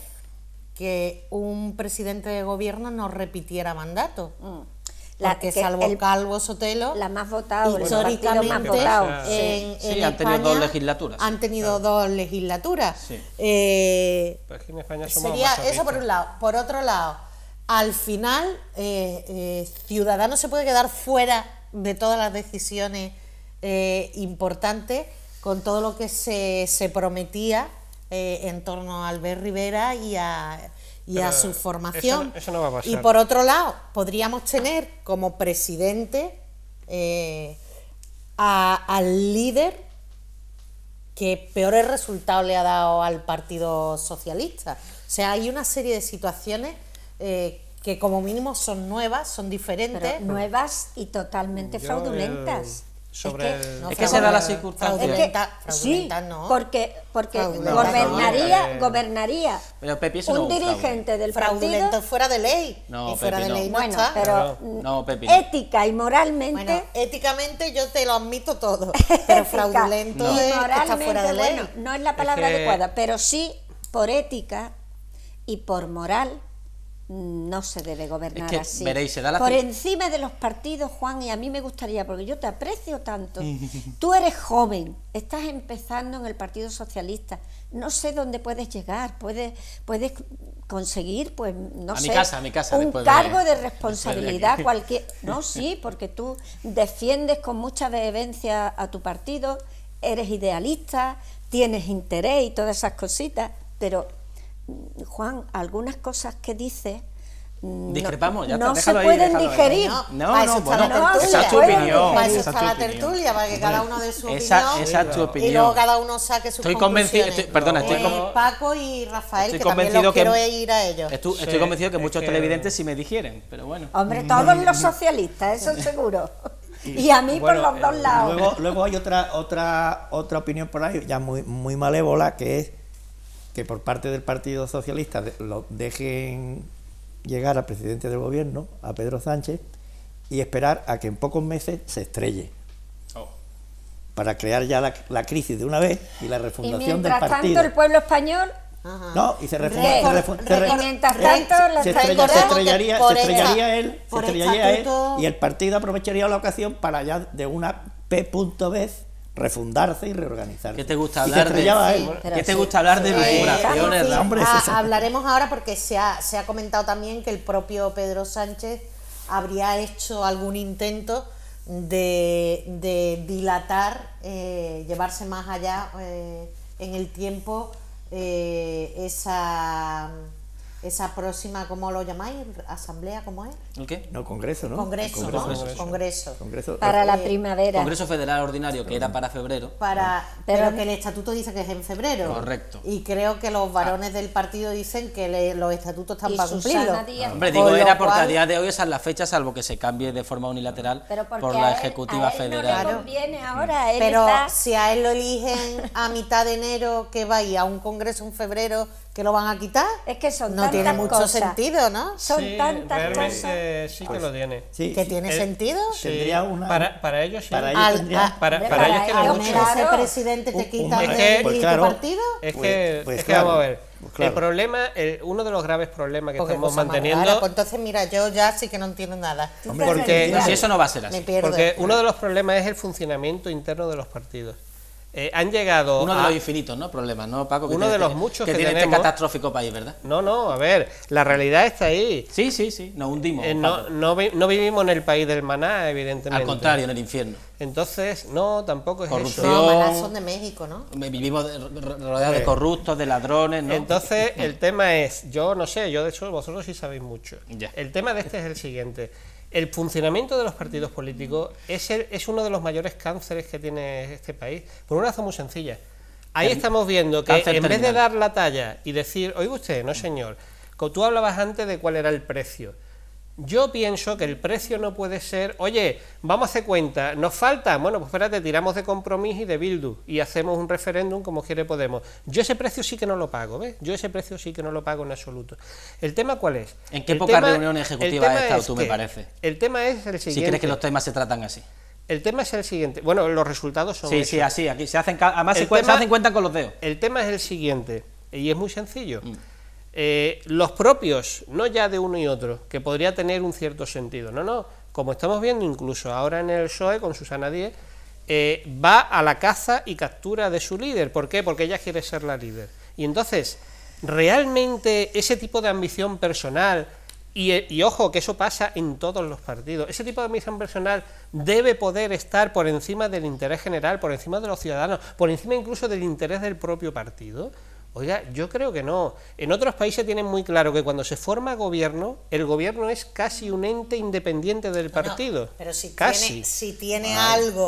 que un presidente de gobierno no repitiera mandato. La- Porque que salvo el- Calvo Sotelo, la más votada, el partido más históricamente votado. Sí. en, Sí, en han tenido España dos legislaturas, sí. han tenido dos legislaturas. Sí. Eh, pero es que en España somos sería masoquistas. eso por un lado. Por otro lado, al final, eh, eh, Ciudadanos se puede quedar fuera de todas las decisiones eh, importantes con todo lo que se, se prometía eh, en torno a Albert Rivera y a, y a Pero su formación. eso- eso no va a pasar. Y por otro lado, podríamos tener como presidente eh, a- al líder que peores resultados le ha dado al Partido Socialista. O sea, hay una serie de situaciones eh, que como mínimo son nuevas, son diferentes. Pero nuevas y totalmente Yo, fraudulentas. el- sobre es que, el- No, Es que se da la fraudulenta- circunstancia. es que- fraudulenta- sí, fraudulenta no. porque, porque Fraudulenta gobernaría, no, eh. gobernaría Pero, Pepi, eso no un es un fraude. dirigente del Fraudulento partido. fuera de ley. No, y fuera Pepi, de no. ley no Bueno, está. pero No, Pepi, no. ética y moralmente. Bueno, éticamente yo te lo admito todo, pero ética fraudulento y es que está moralmente, fuera de ley. bueno, no es la palabra que- adecuada, pero sí por ética y por moral mm, no se debe gobernar Es que, así. veréis, se da la por cir- encima de los partidos, Juan, y a mí me gustaría, porque yo te aprecio tanto, tú eres joven, estás empezando en el Partido Socialista, no sé dónde puedes llegar, puedes, puedes conseguir, pues, no A mi sé, casa, a mi casa, un después de- cargo de después de responsabilidad, aquí. cualquier... No, sí, porque tú defiendes con mucha vehemencia a tu partido, eres idealista, tienes interés y todas esas cositas, pero, mm, Juan, algunas cosas que dices mm, Discrepamos, ya está, no se déjalo ahí, pueden déjalo ahí. digerir. No, para no, eso está bueno, la tertulia. esa es tu Pueden opinión. digerir. Para eso Esa es está tu la opinión. tertulia, para que cada uno dé su Esa, opinión esa es tu y opinión. luego cada uno saque sus Estoy convencido, conclusiones. estoy- perdona, estoy Eh, con- Paco y Rafael, Estoy que también convencido los que- quiero ir a ellos. Estu- Estoy Sí, convencido que es muchos que- televidentes sí me digieren, pero bueno. Hombre, todos los socialistas, eso seguro. Y a mí Bueno, por los dos eh, lados. Luego, luego hay otra, otra, otra opinión por ahí, ya muy, muy malévola, que es que por parte del Partido Socialista de- lo dejen llegar al presidente del gobierno, a Pedro Sánchez, y esperar a que en pocos meses se estrelle, Oh. para crear ya la, la crisis de una vez y la Y refundación del mientras partido. tanto el pueblo español Ajá. No, y se refunda, Recor- se refun- se re- recor- y mientras se- tanto la se, está estrella- se recordando que estrellaría, por se estrellaría esta- él, se por estrellaría él, estatuto- y el partido aprovecharía la ocasión para ya de una P vez refundarse y reorganizarse. ¿Qué te gusta Y se hablar de- estrellaba él. Sí, pero ¿Qué te sí, gusta hablar de sí. vibraciones? Sí, Hombre, ah, eso- hablaremos ahora porque se ha, se ha comentado también que el propio Pedro Sánchez habría hecho algún intento de, de dilatar, eh, llevarse más allá eh, en el tiempo eh, esa, esa próxima, ¿cómo lo llamáis? ¿Asamblea? ¿Cómo es? ¿El qué? No, Congreso, ¿no? Congreso, El ¿no? Congreso. Congreso. Congreso. para la Eh, primavera. Congreso Federal Ordinario, que era para febrero. Para, Pero- pero, que el estatuto dice que es en febrero. Correcto. Y creo que los varones del partido dicen que le- los estatutos están Y para Susana cumplirlo. Díaz- Hombre, Con digo lo era porque a cual- día de hoy esa es la fecha, salvo que se cambie de forma unilateral Pero porque por a la él- Ejecutiva a él Federal. No le conviene ahora, él Pero está- si a él lo eligen a mitad de enero, que va a ir a un congreso en febrero, que lo van a quitar, es que son no tantas tiene mucho cosas. sentido, ¿no? Son Sí, tantas cosas. realmente sí que lo tiene. Sí, ¿Que sí. tiene Eh, sentido? Sí, Tendría una- para, para ellos sí. para ellos Al- tendría- a- Para- Hombre, para ellos para tiene ellos, Al mucho. menos claro. ese presidente te Un- quita un- del es que- pues tu claro. partido. Es Pues- que, pues es que claro, vamos a ver, pues claro. el problema, el- uno de los graves problemas que Porque estamos cosa más manteniendo, rara. Pues entonces, mira, yo ya sí que no entiendo nada. Hombre, porque- No, si eso no va a ser Me así. pierdo. porque uno de los problemas es el funcionamiento interno de los partidos. Eh, han llegado Uno de a- los infinitos, ¿no? Problemas, ¿no, Paco? Que Uno tiene de los este- muchos que que tiene este tenemos. catastrófico país, ¿verdad? No, no, a ver, la realidad está ahí. Sí, sí, sí, nos hundimos. Eh, no, Paco. no, vi- no vivimos en el país del maná, evidentemente. Al contrario, en el infierno. Entonces, no, tampoco es Corrupción. eso. No, malas son de México, ¿no? Vivimos de- ro- rodeados de corruptos, de ladrones, ¿no? Entonces, el tema es, yo no sé, yo de hecho vosotros sí sabéis mucho. Ya. El tema de este es el siguiente. El funcionamiento de los partidos políticos es, el- es uno de los mayores cánceres que tiene este país, por una razón muy sencilla. Ahí El estamos viendo que cáncer en vez de terminal. dar la talla y decir, oiga usted, no señor, como tú hablabas antes de cuál era el precio. Yo pienso que el precio no puede ser, oye, vamos a hacer cuenta, nos falta, bueno, pues espérate, tiramos de Compromís y de Bildu y hacemos un referéndum como quiere Podemos. Yo ese precio sí que no lo pago, ¿ves? Yo ese precio sí que no lo pago en absoluto. ¿El tema cuál es? ¿En qué El pocas tema- reuniones el ejecutivas tema has estado es tú, me que- parece? El tema es el Si siguiente. crees que los temas se tratan así. El tema es el siguiente. Bueno, los resultados son Sí, esos. sí, así, aquí se hacen, ca- además El se, cuen- se tema- hacen cuenta con los dedos. El tema es el siguiente, y es muy sencillo. Mm. Eh, los propios, no ya de uno y otro, que podría tener un cierto sentido. No, no, como estamos viendo incluso ahora en el P S O E con Susana Díez, eh, va a la caza y captura de su líder. ¿Por qué? Porque ella quiere ser la líder. Y entonces, realmente ese tipo de ambición personal, y, y ojo, que eso pasa en todos los partidos, ese tipo de ambición personal debe poder estar por encima del interés general, por encima de los ciudadanos, por encima incluso del interés del propio partido. Oiga, yo creo que no. En otros países tienen muy claro que cuando se forma gobierno, el gobierno es casi un ente independiente del partido. No, pero si casi. tiene, si tiene algo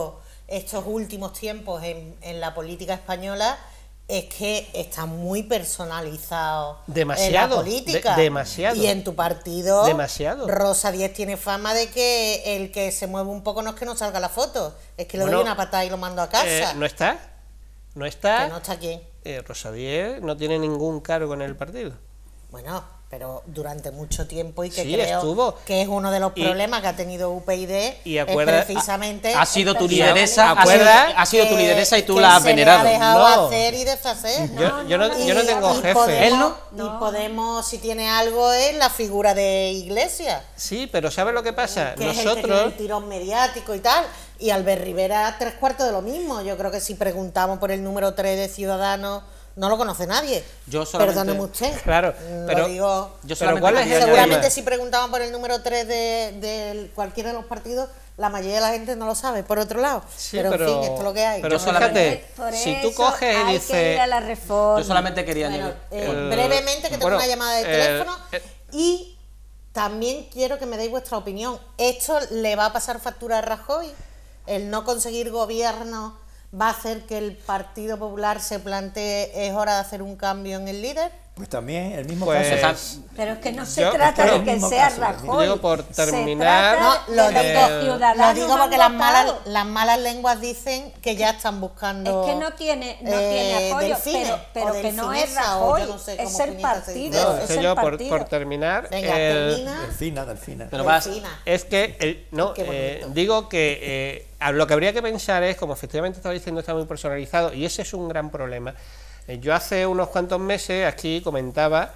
estos últimos tiempos en, en la política española es que está muy personalizado demasiado, en la política. De, demasiado. Y en tu partido, demasiado. Rosa Díez tiene fama de que el que se mueve un poco no es que no salga la foto, es que le bueno, doy una patada y lo mando a casa. Eh, ¿No está? ¿No está? ¿Que no está quién? Eh, Rosa Díez no tiene ningún cargo en el partido. Bueno, pero durante mucho tiempo y que Sí, creo estuvo. que es uno de los Y- problemas que ha tenido U P YD y es acuerda- precisamente Ha sido tu el lideresa, ha sido, ¿Acuerdas? ha sido tu que- lideresa y tú que la has se le venerado. ha dejado No. hacer y deshacer. Yo, yo no, Y- yo no tengo y jefe. Podemos, ¿Él no? Y Podemos, si tiene algo, es la figura de Iglesias, Sí, pero ¿sabes lo que pasa? que es el que tiene Nosotros... el tirón mediático y tal. Y Albert Rivera, tres cuartos de lo mismo. Yo creo que si preguntamos por el número tres de Ciudadanos, no lo conoce nadie. Yo solamente- Perdóneme usted. Claro, Lo pero- digo... Yo Pero solamente ¿cuál es quería el añadir- Seguramente tema? si preguntaban por el número tres de, de cualquiera de los partidos, la mayoría de la gente no lo sabe, por otro lado. Sí, pero, pero, en fin, esto es lo que hay. pero Yo solamente- fíjate, Por si tú eso coges y hay que dices... ir a la reforma. Yo solamente quería Bueno, añadir- eh, el- brevemente, que tengo bueno, una llamada de el- teléfono. el- Y también quiero que me deis vuestra opinión. ¿Esto le va a pasar factura a Rajoy? ¿El no conseguir gobierno va a hacer que el Partido Popular se plantee es hora de hacer un cambio en el líder? Pues también el mismo Pues- caso. Pero es que no se Yo- trata pero- de que mismo sea caso, Rajoy. digo, por se terminar, trata No, lo de digo, los eh, ciudadanos lo digo porque han las malas, votado. las malas lenguas dicen que ya están buscando. Es que no tiene, no eh, tiene apoyo, delfines, pero, o pero que no es delfinesa, o Rajoy, yo no sé es cómo el puñetas se partido. dice. No, es es que el yo, por, partido. por terminar... Venga, el- termina. Delfina, delfina. Pero vas- Delfina. Es que, el, no, Qué eh, bonito. digo que eh, a lo que habría que pensar es, como efectivamente estaba diciendo, está muy personalizado, y ese es un gran problema. Eh, yo hace unos cuantos meses aquí comentaba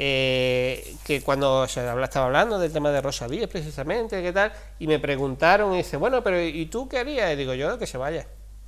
eh, que cuando se habla, estaba hablando del tema de Rosa Díez, precisamente, qué tal, y me preguntaron, y dice, bueno, pero ¿y tú qué harías? Y digo yo, que se vaya.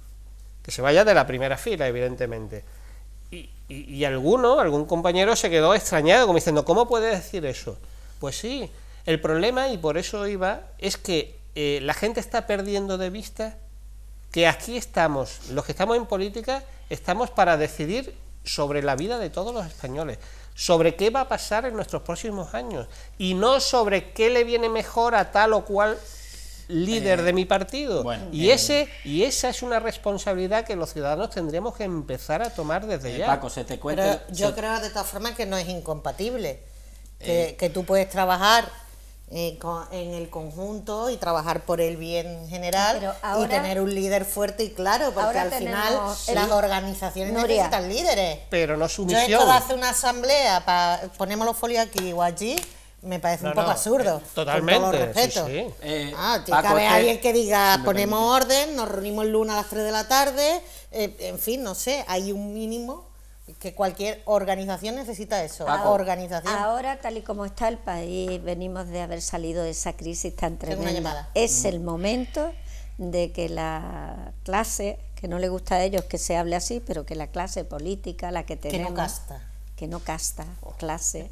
Que se vaya de la primera fila, evidentemente. Y, y, y alguno, algún compañero se quedó extrañado, como diciendo, ¿cómo puede decir eso? Pues sí, el problema, y por eso iba, es que eh, la gente está perdiendo de vista que aquí estamos, los que estamos en política, estamos para decidir sobre la vida de todos los españoles, sobre qué va a pasar en nuestros próximos años, y no sobre qué le viene mejor a tal o cual líder de mi partido. bueno, y eh, ese y esa es una responsabilidad que los ciudadanos tendremos que empezar a tomar desde Eh, ya. Paco, se te cuenta... Pero yo se- creo de todas formas que no es incompatible, que, que tú puedes trabajar eh, con- en el conjunto y trabajar por el bien general Pero y ahora- tener un líder fuerte y claro, porque ahora al final tenemos el- las organizaciones Nuria. necesitan líderes. Pero no Yo sumisión. esto de hacer una asamblea, para ponemos los folios aquí o allí, me parece No, un poco no, absurdo. eh, totalmente, Con todo el respeto. sí, sí. Eh, Ah, tiene que Paco, haber es que- alguien que diga, si me ponemos orden, nos reunimos el lunes a las tres de la tarde, eh, en fin, no sé, hay un mínimo que cualquier organización necesita eso, Paco, organización. Ahora, tal y como está el país, venimos de haber salido de esa crisis tan Tengo una tremenda. llamada. Es el momento de que la clase, que no le gusta a ellos que se hable así, pero que la clase política, la que que tenemos, no casta. que no casta, clase,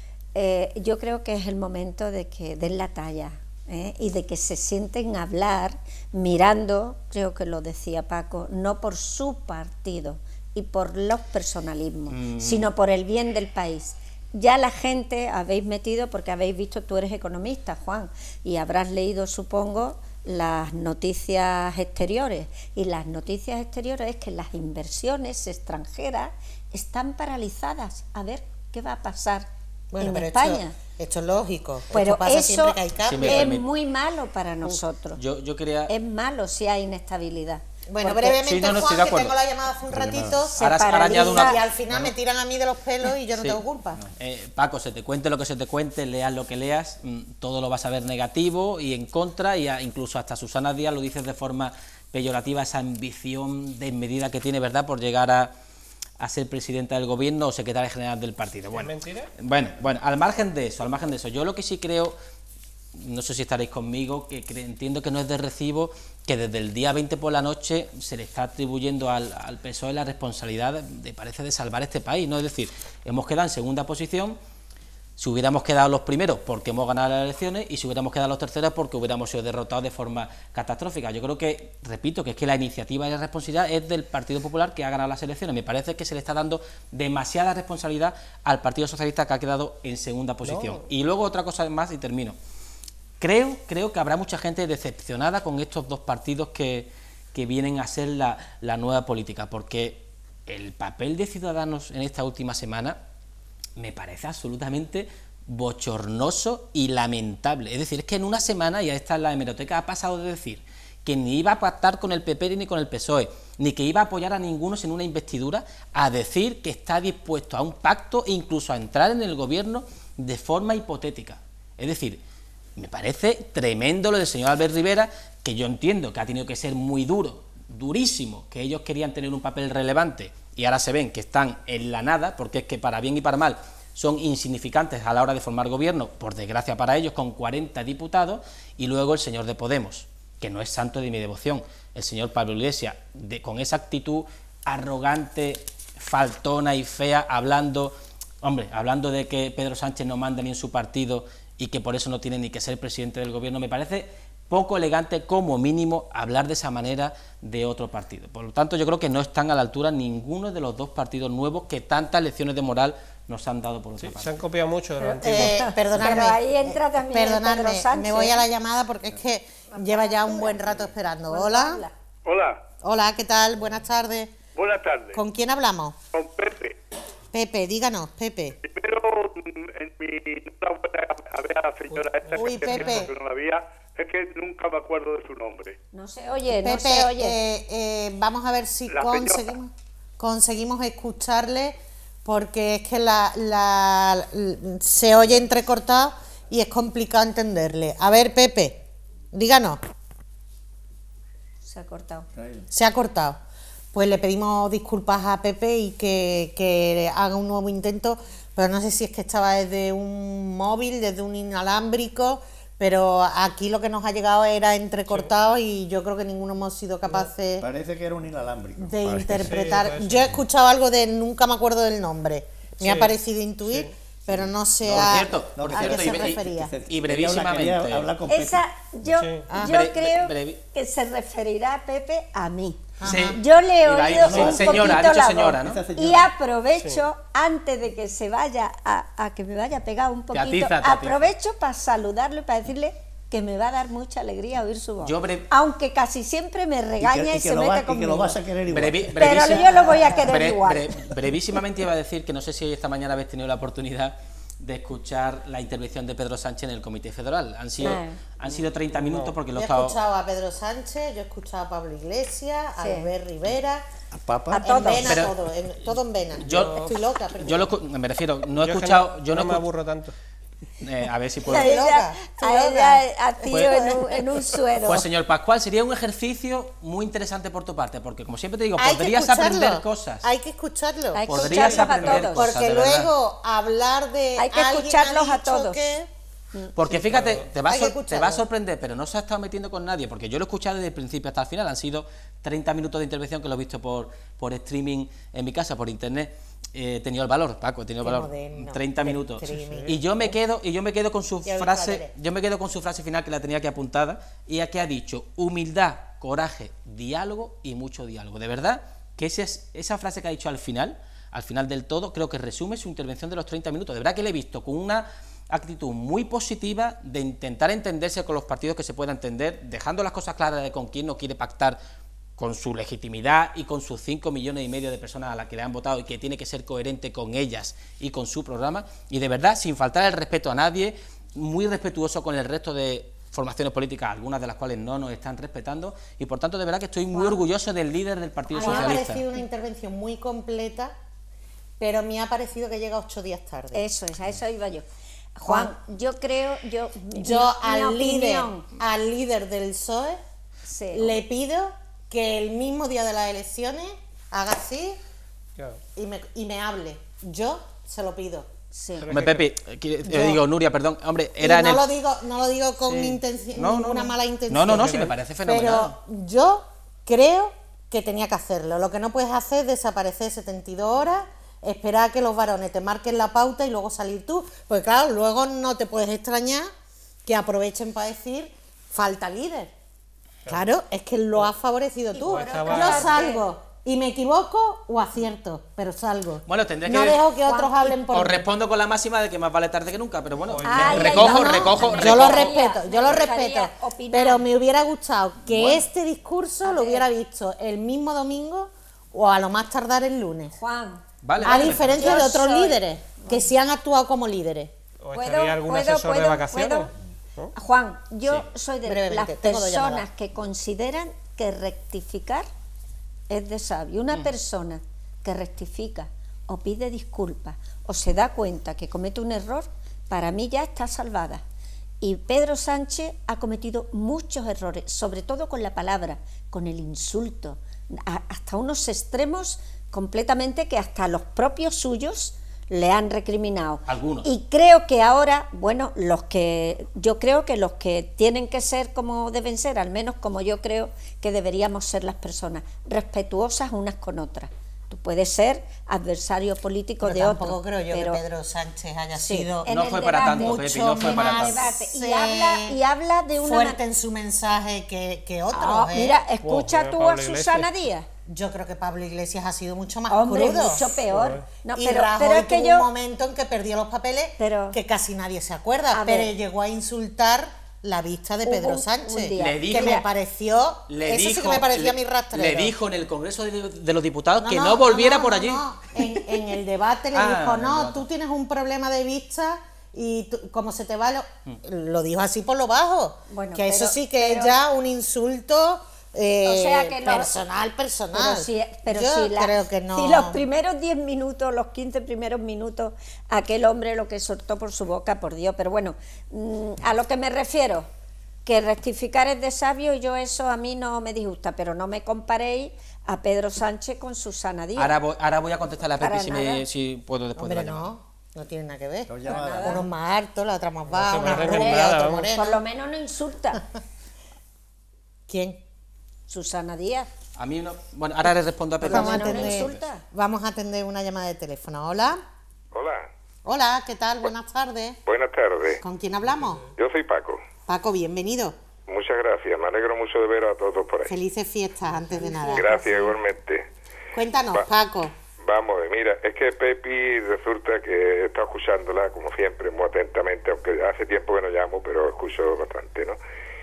eh, yo creo que es el momento de que den la talla, ¿eh? Y de que se sienten a hablar mirando, creo que lo decía Paco, no por su partido y por los personalismos, Mm. sino por el bien del país. Ya la gente habéis metido, porque habéis visto, tú eres economista, Juan, y habrás leído, supongo, las noticias exteriores. Y las noticias exteriores es que las inversiones extranjeras están paralizadas. A ver qué va a pasar Bueno, en pero España. Esto, esto es lógico. Pero esto pasa eso siempre que hay cambios. Sí, me es permite. muy malo para nosotros. Yo, yo quería... Es malo si hay inestabilidad. Bueno, Porque brevemente, Sí, no, no, estoy Juan, de que acuerdo. tengo la llamada hace un ratito, se Ahora- ahora añado una- paraliza. y al final me tiran a mí de los pelos y yo no Sí. tengo culpa. Eh, Paco, se te cuente lo que se te cuente, leas lo que leas, mm, todo lo vas a ver negativo y en contra, y a- incluso hasta Susana Díaz lo dices de forma peyorativa, esa ambición desmedida que tiene, ¿verdad?, por llegar a, a ser presidenta del gobierno o secretaria general del partido. Bueno, ¿Es mentira? bueno, bueno, al margen de eso, al margen de eso, yo lo que sí creo, no sé si estaréis conmigo, que cre- entiendo que no es de recibo que desde el día veinte por la noche se le está atribuyendo al, al P S O E la responsabilidad, de, de, parece, de salvar este país, ¿no? Es decir, hemos quedado en segunda posición, si hubiéramos quedado los primeros porque hemos ganado las elecciones y si hubiéramos quedado los terceros porque hubiéramos sido derrotados de forma catastrófica. Yo creo que, repito, que es que la iniciativa y la responsabilidad es del Partido Popular, que ha ganado las elecciones. Me parece que se le está dando demasiada responsabilidad al Partido Socialista, que ha quedado en segunda posición. No. Y luego otra cosa más y termino. Creo, creo que habrá mucha gente decepcionada con estos dos partidos que, que vienen a ser la, la nueva política, porque el papel de Ciudadanos en esta última semana me parece absolutamente bochornoso y lamentable. Es decir, es que en una semana, y ahí está en la hemeroteca, ha pasado de decir que ni iba a pactar con el P P ni con el P S O E, ni que iba a apoyar a ninguno en una investidura, a decir que está dispuesto a un pacto e incluso a entrar en el gobierno de forma hipotética. Es decir, me parece tremendo lo del señor Albert Rivera, que yo entiendo que ha tenido que ser muy duro, durísimo, que ellos querían tener un papel relevante y ahora se ven que están en la nada, porque es que para bien y para mal son insignificantes a la hora de formar gobierno, por desgracia para ellos, con cuarenta diputados, y luego el señor de Podemos, que no es santo de mi devoción, el señor Pablo Iglesias, de, con esa actitud arrogante, faltona y fea, hablando, hombre, hablando de que Pedro Sánchez no manda ni en su partido y que por eso no tiene ni que ser presidente del gobierno, me parece poco elegante, como mínimo, hablar de esa manera de otro partido. Por lo tanto, yo creo que no están a la altura ninguno de los dos partidos nuevos que tantas lecciones de moral nos han dado por otra Sí, parte. se han copiado mucho de lo antiguo. Eh, perdonadme, Pero ahí entra también el perdonadme, Pedro Sánchez. me voy a la llamada porque es que lleva ya un buen rato esperando. Hola, Hola, hola, ¿qué tal? Buenas tardes. buenas tardes. ¿Con quién hablamos? Con Pepe. Pepe, díganos, Pepe. Primero, mm, en mi no vuelta a ver a la señora esta Uy, que hace Pepe. tiempo que no la veía, es que nunca me acuerdo de su nombre. No se oye, no Pepe, se oye. eh, eh, vamos a ver si La conseguimos, conseguimos escucharle, porque es que la, la- l- se oye entrecortado y es complicado entenderle. A ver, Pepe, díganos. Se ha cortado. Se ha cortado. Pues le pedimos disculpas a Pepe y que, que haga un nuevo intento, pero no sé si es que estaba desde un móvil, desde un inalámbrico, pero aquí lo que nos ha llegado era entrecortado y yo creo que ninguno hemos sido capaces Parece que era un inalámbrico. de Parece. interpretar. Sí, puede ser. Yo he escuchado algo de, nunca me acuerdo del nombre, me Sí, ha parecido intuir, sí. pero no sé Por a, cierto, por a cierto, qué y se ve- y- refería. y brevísimamente. Quería hablar- quería hablar con Pepe. Esa, yo, Sí. Ah. yo Bre- creo brevi- que se referirá a Pepe a mí. Sí. Yo le he Iba ahí, oído sí, un señora, ha poquito dicho la señora, voz. ¿no? Esa Y señora. aprovecho, antes de que se vaya, a, a que me vaya a pegar un poquito, atiza, te atiza. aprovecho para saludarlo y para decirle que me va a dar mucha alegría oír su voz. Yo bre- Aunque casi siempre me Y que- regaña y, y que se lo mete va- y que conmigo. lo vas a querer igual. Brevi- Pero brevísima- yo lo voy a querer bre- igual. bre- brevísimamente iba a decir que no sé si esta mañana habéis tenido la oportunidad de escuchar la intervención de Pedro Sánchez en el Comité Federal. Han sido, Sí. han sido treinta minutos porque lo Yo he he estado... escuchado a Pedro Sánchez, yo he escuchado a Pablo Iglesias, a Sí. Albert Rivera, A Papa. A todos. en vena Pero- todo, en- todo en vena. Yo- Estoy loca, pero Yo lo, escu- me refiero, no he Yo es que escuchado... no, yo no, no me escu- aburro tanto. eh, a ver si puedo... A ella, loca, estoy a, loca. ella, a ti Pues- en, un, en un suero. Pues señor Pascual, sería un ejercicio muy interesante por tu parte, porque como siempre te digo, hay que podrías escucharlo, aprender cosas. hay que escucharlo. Hay que podrías escucharlos a aprender todos. cosas. Porque de verdad. luego hablar de Hay que alguien escucharlos ha a dicho todos. que- Porque fíjate, te va, a Hay que sor- te escucharlo. va a sorprender, pero no se ha estado metiendo con nadie, porque yo lo he escuchado desde el principio hasta el final. Han sido treinta minutos de intervención que lo he visto por, por streaming en mi casa, por internet. Eh, He tenido el valor, Paco, he tenido el Qué valor. moderno, treinta de minutos. streaming. Y yo me quedo, y yo me quedo con su Qué frase, ultraderecha. yo me quedo con su frase final que la tenía aquí apuntada, y aquí ha dicho humildad, coraje, diálogo y mucho diálogo. De verdad que esa, es- esa frase que ha dicho al final, al final del todo, creo que resume su intervención de los treinta minutos. De verdad que le he visto con una actitud muy positiva de intentar entenderse con los partidos que se pueda entender, dejando las cosas claras de con quién no quiere pactar con su legitimidad y con sus cinco millones y medio de personas a las que le han votado y que tiene que ser coherente con ellas y con su programa, y de verdad, sin faltar el respeto a nadie, muy respetuoso con el resto de formaciones políticas, algunas de las cuales no nos están respetando, y por tanto de verdad que estoy muy orgulloso del líder del Partido A mí me ha Socialista. parecido una intervención muy completa, pero me ha parecido que llega ocho días tarde. Eso es, a eso iba yo. Juan, yo creo, yo, Yo mi- mi al líder, opinión, al líder del P S O E sí. le pido que el mismo día de las elecciones haga así Claro. y me, y me hable. Yo se lo pido. Sí. Hombre, Pepe, eh, que- te Yo- digo, Nuria, perdón, hombre, Y era en no el... lo digo, no lo digo con Sí. intención, No, no, ninguna no. mala intención. No, no, no, sí me parece fenomenal. Pero yo creo que tenía que hacerlo. Lo que no puedes hacer es desaparecer setenta y dos horas, esperar a que los varones te marquen la pauta y luego salir tú. Porque claro, luego no te puedes extrañar que aprovechen para decir falta líder. Claro, es que lo has favorecido tú. por otra Yo parte- salgo, Y me equivoco o acierto, pero salgo. Bueno, tendré no que... dejo que otros hablen por Os mí. respondo con la máxima de que más vale tarde que nunca, pero bueno, Ay, me- ay, recojo, no, no, recojo, me Yo lo recojo. gustaría- respeto, yo lo me gustaría respeto, opinar. pero me hubiera gustado que Bueno. este discurso A lo ver. hubiera visto el mismo domingo o a lo más tardar el lunes. Juan, Vale, A vale, diferencia yo de otros soy- líderes que sí han actuado como líderes. ¿O ¿puedo, estaría algún puedo, asesor de puedo, vacaciones? puedo? Juan, yo Sí. soy de Brevemente, las tengo dos personas llamadas. que consideran que rectificar es de sabio. Una persona que rectifica o pide disculpas o se da cuenta que comete un error, para mí ya está salvada. Y Pedro Sánchez ha cometido muchos errores, sobre todo con la palabra, con el insulto, a- hasta unos extremos completamente que hasta los propios suyos le han recriminado. Algunos. Y creo que ahora, bueno, los que yo creo que los que tienen que ser como deben ser, al menos como yo creo que deberíamos ser las personas, respetuosas unas con otras. Tú puedes ser adversario político Pero de tampoco otro, creo yo pero que Pedro Sánchez haya sí, sido en No el fue para debate, tanto, Pepi, no fue mucho para más, tanto. debate, y eh, habla y habla de una fuerte ma- en su mensaje que, que otros. Ah, ¿eh? mira, escucha Wow, tú Pablo a Iglesias. Susana Díaz. Yo creo que Pablo Iglesias ha sido mucho más Hombre, crudo. mucho peor. No, y pero, Rajoy pero es que tuvo yo un momento en que perdió los papeles Pero- que casi nadie se acuerda, A pero ver. llegó a insultar la vista de Hubo Pedro un- Sánchez, un día. Le dijo- que me pareció, Le eso dijo, sí que me parecía le, mi rastrero. le dijo en el Congreso de, de los Diputados No, que no, no, volviera no, por no, allí. no. En, en el debate le Ah, dijo, en el no, debate. tú tienes un problema de vista y tú- como se te va lo... Lo dijo así por lo bajo, Bueno, que eso pero- sí que pero- es ya un insulto eh, O sea que lo- personal, personal. Pero si, pero Yo si la- creo que no. si los primeros diez minutos, los quince primeros minutos, aquel hombre lo que soltó por su boca, por Dios, pero bueno, mm, a lo que me refiero, que rectificar es de sabio y yo eso a mí no me disgusta, pero no me comparéis a Pedro Sánchez con Susana Díaz. Ahora voy, ahora voy a contestarle a Pepi Para si, nada. me, si puedo después Hombre, de la llamada. no, no tiene nada que ver. Dos llamadas. Uno más alto, la otra más baja, se una parece rubia, nada, otro vamos. moreno. Por lo menos no insulta. ¿Quién? Susana Díaz. A mí no. Bueno, ahora le respondo a Pepi. Por lo Vamos a menos no atender, insulta. vamos a atender una llamada de teléfono. Hola. Hola, Hola, ¿qué tal? Buenas tardes. buenas tardes. ¿Con quién hablamos? Yo soy Paco. Paco, bienvenido. Muchas gracias, me alegro mucho de ver a todos por ahí. Felices fiestas antes de nada. Gracias igualmente. Cuéntanos, Va- Paco. Vamos, mira, es que Pepi resulta que está escuchándola como siempre, muy atentamente, aunque hace tiempo que no llamo, pero escucho bastante, ¿no?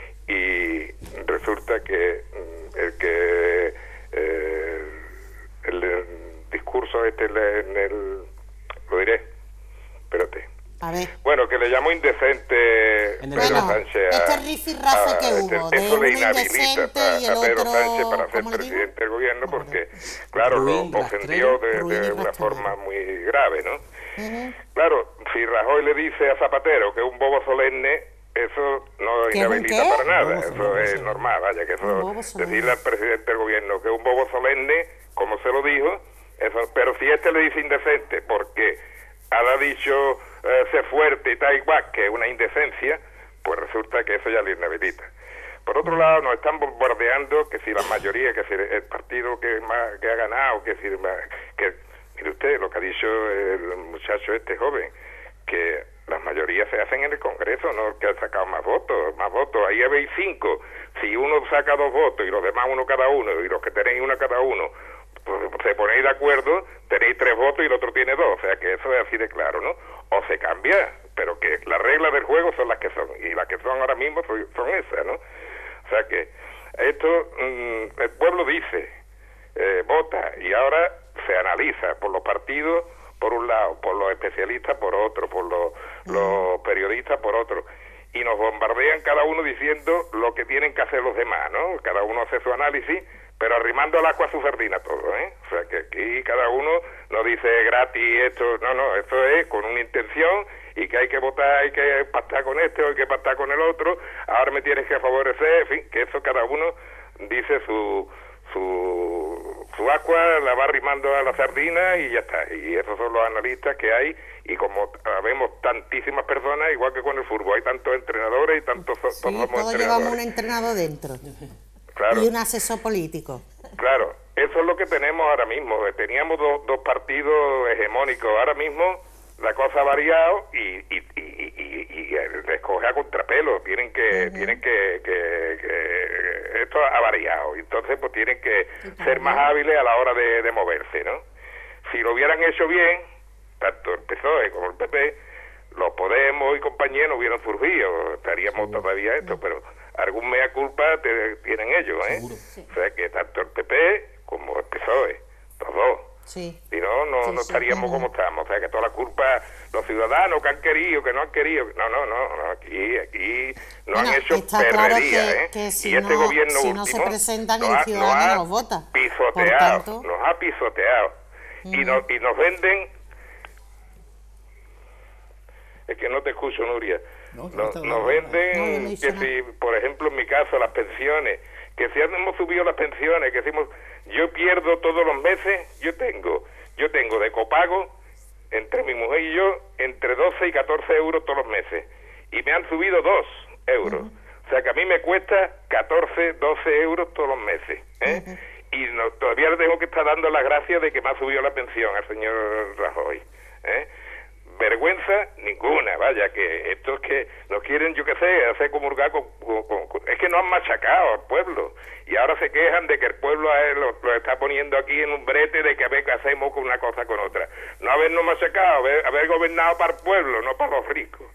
Y resulta que mm, el que eh, el, el discurso este en el, lo diré, espérate. A ver. Bueno, que le llamó indecente En el Pedro Bueno, Sánchez a- este rifirrafe a- que este- hubo, de eso le uno inhabilita indecente a, y el a Pedro otro, Sánchez para ser ¿cómo le digo? presidente del gobierno porque, claro, Ruin, lo ofendió rastrero, de, ruin y de una rastrero. forma muy grave, ¿no? Claro, si Rajoy le dice a Zapatero que es un bobo solemne, eso no ¿Que es un inhabilita qué? para nada, Bobo eso solemne, es sí. normal, vaya, que Un eso, bobo solemne. decirle al presidente del gobierno que es un bobo solemne, como se lo dijo, eso, pero si este le dice indecente porque ha dicho eh, ser fuerte y tal igual, que es una indecencia, pues resulta que eso ya le inhabilita. Por otro lado, nos están bombardeando que si la mayoría, que si el partido que más que ha ganado, que si más, que mire usted lo que ha dicho el muchacho este joven, que las mayorías se hacen en el Congreso, no que ha sacado más votos, más votos, ahí habéis cinco, si uno saca dos votos y los demás uno cada uno, y los que tenéis uno cada uno, pues se ponéis de acuerdo, tenéis tres votos y el otro tiene dos, o sea que eso es así de claro, ¿no? O se cambia, pero que las reglas del juego son las que son, y las que son ahora mismo son, son esas, ¿no? O sea que esto, mmm, el pueblo dice, eh, vota, y ahora se analiza por los partidos, por un lado, por los especialistas por otro, por los, los periodistas por otro, y nos bombardean cada uno diciendo lo que tienen que hacer los demás, ¿no? Cada uno hace su análisis, pero arrimando al agua a su sardina todo, ¿eh? O sea que aquí cada uno no dice gratis esto, no, no, esto es con una intención y que hay que votar, hay que pactar con este o hay que pactar con el otro, ahora me tienes que favorecer, en fin, que eso cada uno dice su su, su agua, la va arrimando a la sardina y ya está, y esos son los analistas que hay, y como vemos tantísimas personas, igual que con el fútbol, hay tantos entrenadores y tantos Sí, pues somos todos llevamos un entrenadores. entrenador dentro Claro. y un asesor político. Claro, eso es lo que tenemos ahora mismo. Teníamos dos, dos partidos hegemónicos. Ahora mismo la cosa ha variado y, y, y, y, y, y escoge a contrapelo. Tienen que, uh-huh. tienen que, que, que esto avariado, entonces pues tienen que ser más hábiles a la hora de, de moverse, ¿no? Si lo hubieran hecho bien, tanto el P S O E como el P P, los Podemos y compañía no hubieran surgido, estaríamos Seguro. todavía esto, pero algún mea culpa te, tienen ellos, ¿eh? Sí. O sea que tanto el P P como el P S O E, los dos. Sí. Si no, no, sí, no estaríamos sí. como estamos. O sea que toda la culpa, los ciudadanos que han querido, que no han querido. No, no, no, no aquí, aquí no bueno, han hecho está perrería, claro que, ¿eh? que si y este no, gobierno si último no se presentan, nos el ha, ciudadano nos ha no los vota. Pisoteado, tanto, nos ha pisoteado. Mm. Y, nos, y nos venden... Es que no te escucho, Nuria. No, no nos, nos venden no, que si, por ejemplo, en mi caso, las pensiones, que si hemos subido las pensiones, que decimos, yo pierdo todos los meses, yo tengo, yo tengo de copago, entre mi mujer y yo, entre doce y catorce euros todos los meses. Y me han subido dos euros. Uh-huh. O sea que a mí me cuesta catorce, doce euros todos los meses. ¿eh? Uh-huh. Y no, todavía le tengo que estar dando las gracias de que me ha subido la pensión al señor Rajoy. ¿eh? Vergüenza ninguna, vaya, que estos que nos quieren, yo qué sé, hacer comulgar con, con, con... Es que no han machacado al pueblo, y ahora se quejan de que el pueblo a él lo, lo está poniendo aquí en un brete de que a ver qué hacemos con una cosa con otra. No habernos machacado, haber, haber gobernado para el pueblo, no para los ricos.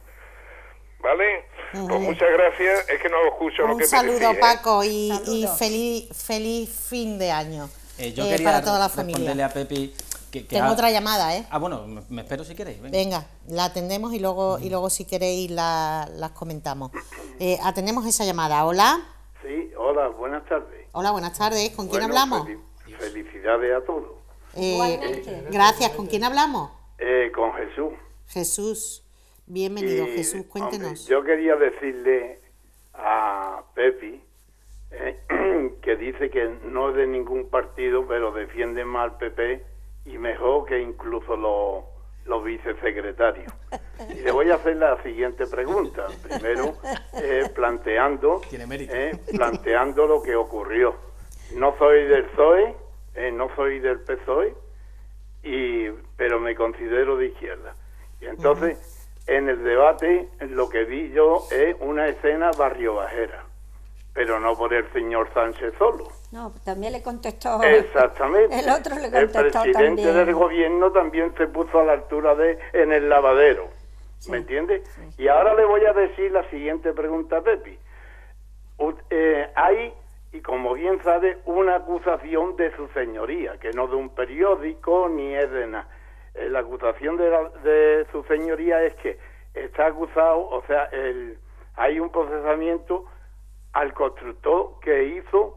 ¿Vale? Uh-huh. Pues muchas gracias, es que no escucho un lo que saludo, me decís, Paco, ¿eh? y, Saludo. y feliz, feliz fin de año eh, yo eh, quería para toda la familia. Responderle a Pepi que, que Tengo ha... otra llamada, ¿eh? Ah, bueno, me, me espero si queréis. Venga, venga la atendemos y luego uh-huh. y luego si queréis la, las comentamos. Eh, atendemos esa llamada. Hola. Sí, hola, buenas tardes. Hola, buenas tardes. ¿Con quién bueno, hablamos? Fel- felicidades a todos. Eh, eh, gracias. ¿Con quién hablamos? Eh, con Jesús. Jesús. Bienvenido, y, Jesús. Cuéntenos. Hombre, yo quería decirle a Pepi eh, que dice que no es de ningún partido, pero defiende más al P P y mejor que incluso los, los vicesecretarios. Y le voy a hacer la siguiente pregunta. Primero, eh, planteando, eh, planteando lo que ocurrió. No soy del P S O E, eh, no soy del P S O E, y, pero me considero de izquierda. Y entonces, uh-huh. en el debate, lo que vi yo es una escena barrio bajera, pero no por el señor Sánchez solo. No, también le contestó. Exactamente. El otro le contestó El presidente también. del gobierno también se puso a la altura de en el lavadero. Sí. ¿Me entiende? Sí. Y ahora le voy a decir la siguiente pregunta a Pepi. U- eh, hay, y como bien sabe, una acusación de su señoría, que no de un periódico ni es de nada. Eh, la acusación de, la, de su señoría es que está acusado, o sea, el, hay un procesamiento al constructor que hizo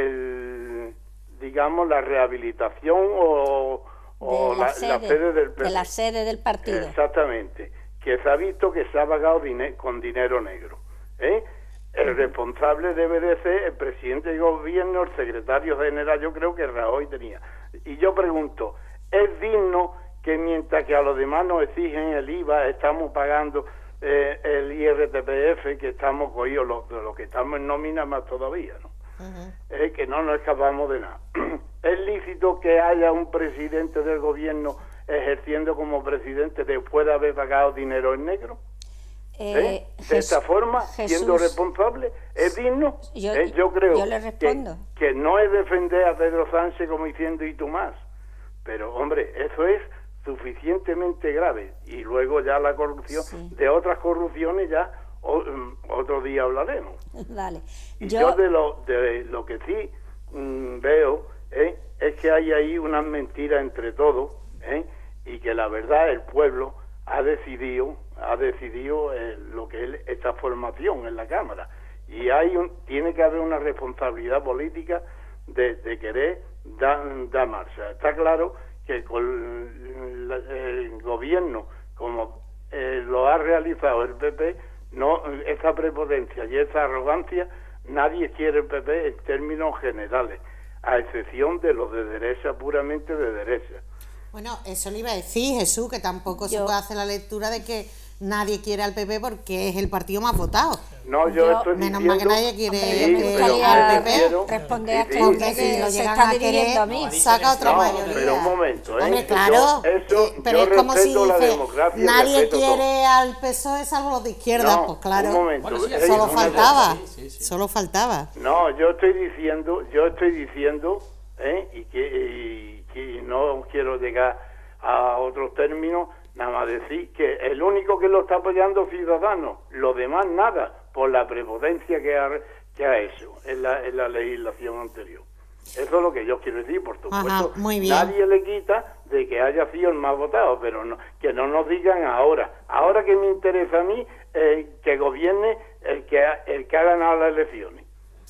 el, digamos, la rehabilitación o, o de la, la, sede, la sede del de la sede del partido. Exactamente, que se ha visto que se ha pagado dine- con dinero negro. ¿eh? El responsable debe de ser el presidente del gobierno, el secretario general, yo creo que Rajoy tenía. Y yo pregunto, ¿es digno que mientras que a los demás nos exigen el I V A, estamos pagando eh, el I R T P F, que estamos cogidos, los lo que estamos en nómina más todavía, ¿no? Uh-huh. Es que no nos escapamos de nada. ¿Es lícito que haya un presidente del gobierno ejerciendo como presidente después de haber pagado dinero en negro? ¿Eh? ¿Eh? De Jesús, esta forma, Jesús, siendo responsable, ¿es digno? Yo, ¿Eh? yo creo yo le respondo. Que, que no es defender a Pedro Sánchez como diciendo y tú más, pero hombre, eso es suficientemente grave. Y luego ya la corrupción, sí. de otras corrupciones ya o, um, otro día hablaremos. Vale. Y yo, yo de lo de lo que sí um, veo ¿eh? es que hay ahí unas mentiras entre todos, ¿eh? y que la verdad el pueblo ha decidido ha decidido eh, lo que es esta formación en la Cámara, y hay un, tiene que haber una responsabilidad política de, de querer dar, dar marcha. Está claro que con la, el gobierno, como eh, lo ha realizado el P P, no, esa prepotencia y esa arrogancia, nadie quiere el P P en términos generales, a excepción de los de derecha, puramente de derecha. Bueno, eso le iba a decir, Jesús, que tampoco Yo. se puede hacer la lectura de que nadie quiere al P P porque es el partido más votado. No, yo, Yo- estoy Menos diciendo... mal que nadie quiere Sí, que- pero al me P P. refiero- Responder a Sí, este sí, hombre Porque sí, si que lo se llegan está a dirigiendo querer, a mí. saca otra No, mayoría. pero un momento, ¿eh? Hombre, Que claro, yo- eso, eh, pero yo es como si respeto la dice, democracia y nadie respeto todo. quiere al P S O E salvo los de izquierda, No, pues claro, un momento. Bueno, sí, eh, solo una faltaba, cosa. Sí, sí, sí. solo faltaba. No, yo estoy diciendo, yo estoy diciendo, ¿eh? y, que, y que no quiero llegar a otros términos, nada más decir que el único que lo está apoyando es Ciudadanos, los demás nada, por la prepotencia que ha, que ha hecho en la, en la legislación anterior. Eso es lo que yo quiero decir, por supuesto. Ajá, muy bien. Nadie le quita de que haya sido el más votado, pero no, que no nos digan ahora. Ahora que me interesa a mí eh, que gobierne el que, ha, el que ha ganado las elecciones.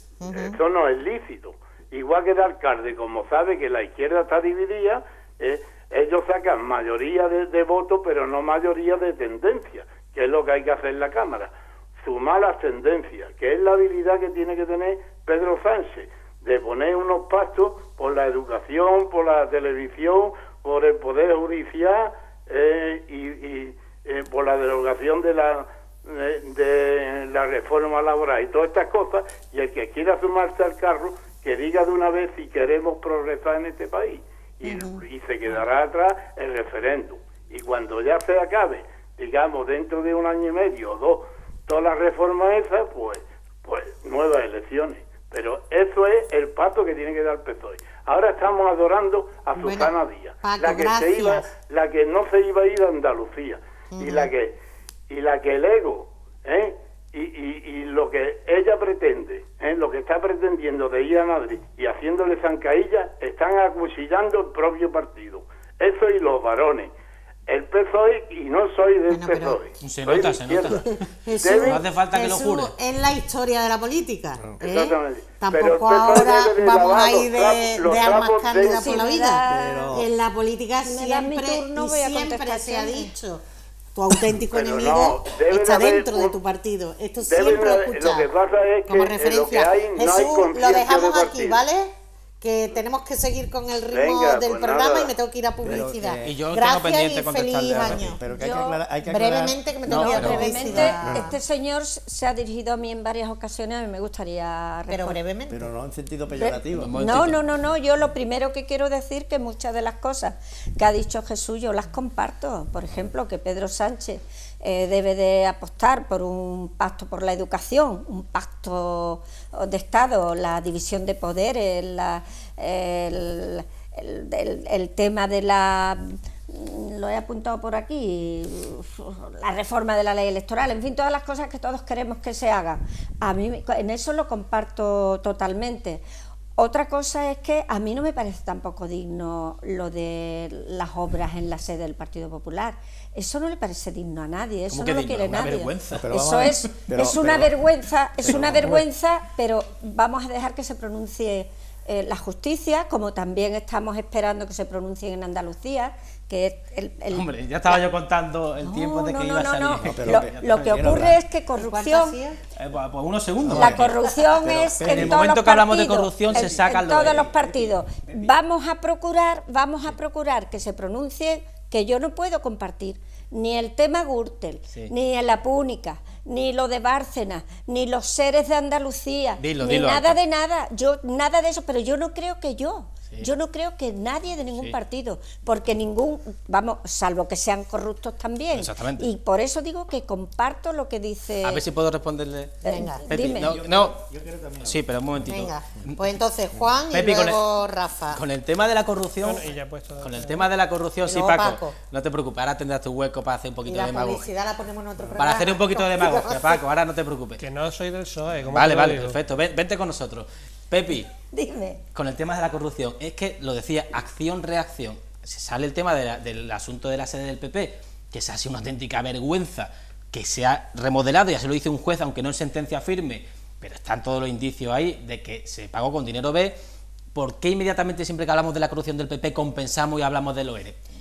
Eso no es lícito. Igual que el alcalde, como sabe que la izquierda está dividida, eh, ellos sacan mayoría de, de votos, pero no mayoría de tendencia, que es lo que hay que hacer en la Cámara. Sumar las tendencias, que es la habilidad que tiene que tener Pedro Sánchez, de poner unos pactos por la educación, por la televisión, por el Poder Judicial eh, y, y eh, por la derogación de la de, de la reforma laboral y todas estas cosas, y el que quiera sumarse al carro, que diga de una vez si queremos progresar en este país, y, y se quedará atrás el referéndum. Y cuando ya se acabe, digamos dentro de un año y medio o dos, todas las reformas esas, pues, pues nuevas elecciones. Pero eso es el paso que tiene que dar el P S O E. Ahora estamos adorando a Bueno, Susana Díaz, Paco, la que gracias. se iba, la que no se iba a ir a Andalucía, y la que y la que el ego, ¿eh? y, y, y lo que ella pretende, ¿eh? lo que está pretendiendo de ir a Madrid y haciéndole zancadilla, están acuchillando el propio partido. Eso y los varones. El P S O E, y no soy del Bueno, P S O E. pero- Se soy nota, de se izquierda. nota. Jesús, Debe- No hace falta que lo Jesús, jure. es la historia de la política. ¿eh? Exactamente. Pero Tampoco el P S O E ahora debe de vamos lavar a ir los de, trapos- los de almas trapos de- cándidas por Si la me vida. da- Pero- En la política Si me das mi siempre turno, y voy a siempre contestar se ha siempre. dicho, tu auténtico Pero enemigo no, debe de está haber dentro de un- tu partido. Esto debe siempre lo he de- lo escuchado. que pasa es que como en lo que referencia. hay no hay Jesús, lo conciencia dejamos de aquí, partido. ¿vale? Que tenemos que seguir con el ritmo Venga, del pues programa nada. y me tengo que ir a publicidad. que- Y yo tengo Gracias pendiente y contestarle feliz a año. Pero que hay Yo, que aclarar, hay que aclarar- brevemente, que me tengo No, que ir a pero- Brevemente, publicidad. este señor se ha dirigido a mí en varias ocasiones, a mí me gustaría Pero responder. brevemente. pero no en sentido peyorativo. Un No, momentito. no, no, no, yo lo primero que quiero decir que muchas de las cosas que ha dicho Jesús yo las comparto. Por ejemplo, que Pedro Sánchez eh, debe de apostar por un pacto por la educación, un pacto de Estado, la división de poderes, la, el, el- el- el tema de la... lo he apuntado por aquí, la reforma de la ley electoral, en fin, todas las cosas que todos queremos que se hagan. A mí en eso lo comparto totalmente. Otra cosa es que a mí no me parece tampoco digno lo de las obras en la sede del Partido Popular. Eso no le parece digno a nadie, eso ¿Cómo no que lo digno? quiere Una nadie. vergüenza. Pero vamos Eso a ver, es, pero- es una pero- vergüenza, es pero una vamos a ver. vergüenza, pero vamos a dejar que se pronuncie eh, la justicia, como también estamos esperando que se pronuncie en Andalucía, que es el, el- Hombre, ya estaba yo contando el tiempo de que no, iba no, a no, salir. no. pero- Lo, pero- lo que pero- ocurre pero- es que ¿Cuánto corrupción, hacía? Eh, pues, pues unos segundos. la porque- corrupción pero- es pero en en el todos momento los que hablamos de partidos, corrupción se en- sacan en los todos de- los partidos. Vamos a procurar, vamos a procurar que se pronuncie, que yo no puedo compartir ni el tema Gürtel, Sí. ni la Púnica, ni lo de Bárcenas, ni los seres de Andalucía, Dilo, ni dilo, nada Alta. de nada, yo nada de eso, pero yo no creo que yo. Sí. Yo no creo que nadie de ningún Sí. partido, porque ningún, vamos, salvo que sean corruptos también. Exactamente. Y por eso digo que comparto lo que dice. A ver si puedo responderle. Eh, Venga. Pepi, dime. no, no. Sí, pero un momentito. Venga, pues entonces Juan y Pepi, con el- luego Rafa. Con el tema de la corrupción, Bueno, y ya he puesto- con el tema de la corrupción, Y sí, luego Paco, Paco. no te preocupes, ahora tendrás tu hueco para hacer un Y poquito la de demagogia. publicidad la ponemos en otro programa. Para hacer un poquito de demagogia, Paco, ahora no te preocupes. Que no soy del P S O E. ¿cómo Vale, te lo vale, digo? perfecto, ven- vente con nosotros. Pepi, Dime. con el tema de la corrupción, es que lo decía, acción-reacción. Se sale el tema de la- del asunto de la sede del P P, que se ha sido una auténtica vergüenza, que se ha remodelado, ya se lo dice un juez, aunque no en sentencia firme, pero están todos los indicios ahí de que se pagó con dinero B. ¿Por qué inmediatamente siempre que hablamos de la corrupción del P P compensamos y hablamos del O E R E?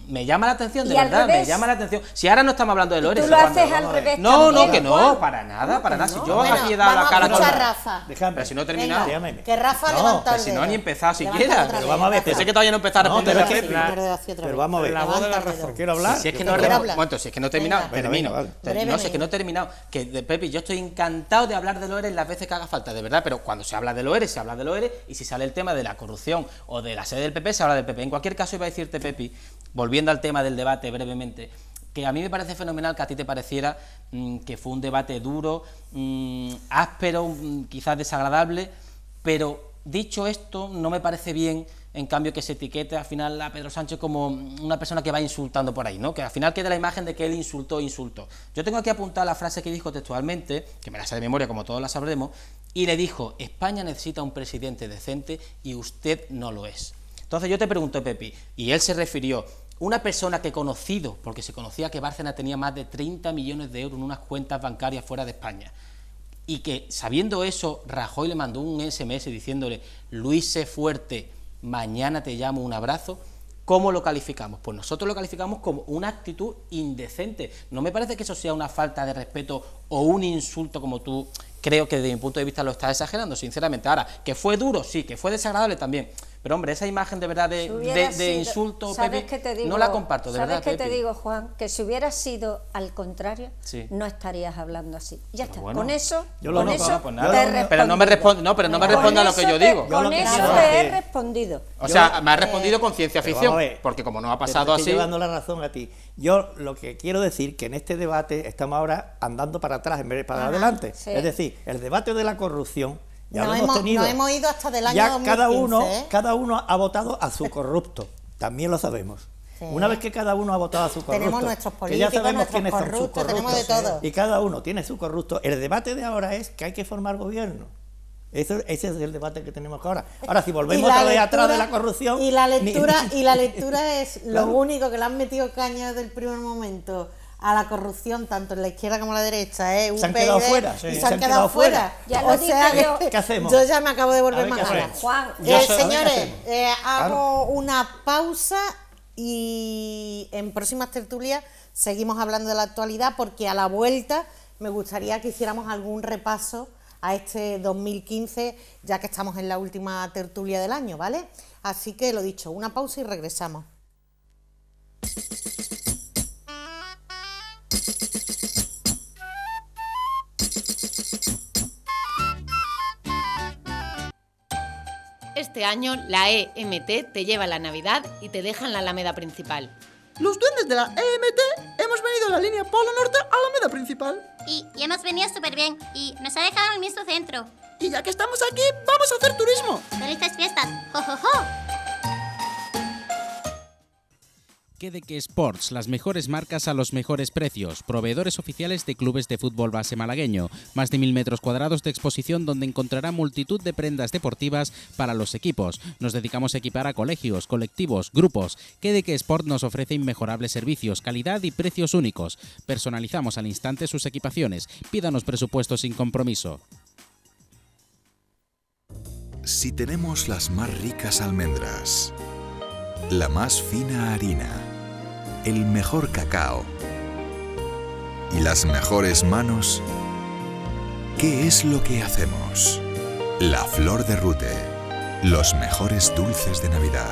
me llama la atención, de Y al verdad, me revés. llama la atención. Si ahora no estamos hablando de Loeres... Tú lo pero cuando- haces al revés No, no, también, que no, Juan. para nada, para nada. Si yo Bueno, aquí he dado la vamos cara a escuchar con... a Rafa. Déjame. Pero si no he Venga, terminado. Déjame. que Rafa No, levanta Pero el si dedo. no han ni empezado Levanta siquiera. otra Pero vez, vamos a ver, Rafa. Yo sé que todavía no he empezado a No, responder. pero a es la- que- la- Primero de hacia otra Pero vez. vamos a ver. La voz de la Levanta el razón. dedo. Quiero hablar. Si es que Que no he quiero re- hablar. bueno, si es que no he terminado, Venga. termino. Venga, venga, Te- vale. No, si es que no he terminado. Que de Pepe, yo estoy encantado de hablar de Loeres las veces que haga falta, de verdad, pero cuando se habla de Loeres, se habla de Loeres, y si sale el tema de la corrupción o de la sede del P P, se habla del P P. En cualquier caso, iba a decirte, Pepi, volviendo al tema del debate brevemente, que a mí me parece fenomenal que a ti te pareciera mmm, que fue un debate duro, mmm, áspero, mmm, quizás desagradable, pero dicho esto, no me parece bien, en cambio, que se etiquete al final a Pedro Sánchez como una persona que va insultando por ahí, ¿no? Que al final quede la imagen de que él insultó, insultó. Yo tengo aquí apuntada la frase que dijo textualmente, que me la sé de memoria, como todos la sabremos, y le dijo: España necesita un presidente decente y usted no lo es. Entonces yo te pregunto, Pepi, y él se refirió, una persona que conocido, porque se conocía que Bárcena tenía más de treinta millones de euros en unas cuentas bancarias fuera de España, y que sabiendo eso, Rajoy le mandó un ese eme ese diciéndole: Luis, sé fuerte, mañana te llamo, un abrazo. ¿Cómo lo calificamos? Pues nosotros lo calificamos como una actitud indecente. No me parece que eso sea una falta de respeto o un insulto, como tú creo que desde mi punto de vista lo estás exagerando, sinceramente. Ahora, que fue duro, sí, que fue desagradable también, pero hombre, esa imagen de verdad de, Si de, hubiera de sido- insulto, ¿sabes Pepi, qué te digo? no la comparto, de ¿Sabes verdad, qué te Pepi. digo, Juan? Que si hubiera sido al contrario, Sí. no estarías hablando así. Ya está. bueno, con eso, yo lo con no- eso no, pues te nada. he respondido. Pero no me responde, no, pero no me Con responde a lo que eso yo te- digo. Yo lo Con que eso quiero te he decir- respondido. O Yo- sea, me ha respondido con ciencia Pero ficción, vamos a ver. porque como no ha Te pasado estoy así... llevando la razón a ti. Yo lo que quiero decir que en este debate estamos ahora andando para atrás en vez de para Ajá, adelante. sí. Es decir, el debate de la corrupción ya Nos lo hemos, hemos- tenido. nos hemos ido hasta del año ya dos mil quince, cada uno, ¿eh? cada uno ha votado a su corrupto. También lo sabemos. Sí. Una vez que cada uno ha votado a su corrupto, Tenemos nuestros que ya políticos, sabemos nuestros quiénes son sus corruptos, tenemos corruptos, de todo. y cada uno tiene su corrupto. El debate de ahora es que hay que formar gobierno. Eso, ese es el debate que tenemos ahora. Ahora, si Y volvemos la otra vez atrás de lectura- la corrupción... Y la ni- lectura, ni- y la lectura es lo Claro. único que le han metido caña desde el primer momento a la corrupción, tanto en la izquierda como en la derecha, ¿eh? Se han U P y quedado D, fuera, y sí, se han quedado fuera. Ya lo O dije sea que- yo. ¿Qué hacemos? Yo ya me acabo de A volver ver, ¿qué más hacemos? gana. Juan, Eh, Yo sé- señores, a ver, ¿qué hacemos? eh, hago Claro. una pausa y en próximas tertulias seguimos hablando de la actualidad, porque a la vuelta me gustaría que hiciéramos algún repaso a este dos mil quince, ya que estamos en la última tertulia del año, ¿vale? Así que lo dicho, una pausa y regresamos. Este año la E M T te lleva a la Navidad y te deja en la Alameda principal. Los duendes de la E M T hemos venido a la línea Polo Norte a la Alameda principal. Y, y hemos venido súper bien. Y nos ha dejado en el mismo centro. Y ya que estamos aquí, vamos a hacer turismo. ¡Felices fiestas! ¡Jo, jo, jo! Quedeque Sports, las mejores marcas a los mejores precios, proveedores oficiales de clubes de fútbol base malagueño, más de mil metros cuadrados de exposición donde encontrará multitud de prendas deportivas para los equipos. Nos dedicamos a equipar a colegios, colectivos, grupos. Quedeque Sport nos ofrece inmejorables servicios, calidad y precios únicos. Personalizamos al instante sus equipaciones. Pídanos presupuesto sin compromiso. Si tenemos las más ricas almendras, la más fina harina, el mejor cacao y las mejores manos, ¿qué es lo que hacemos? La Flor de Rute, los mejores dulces de Navidad.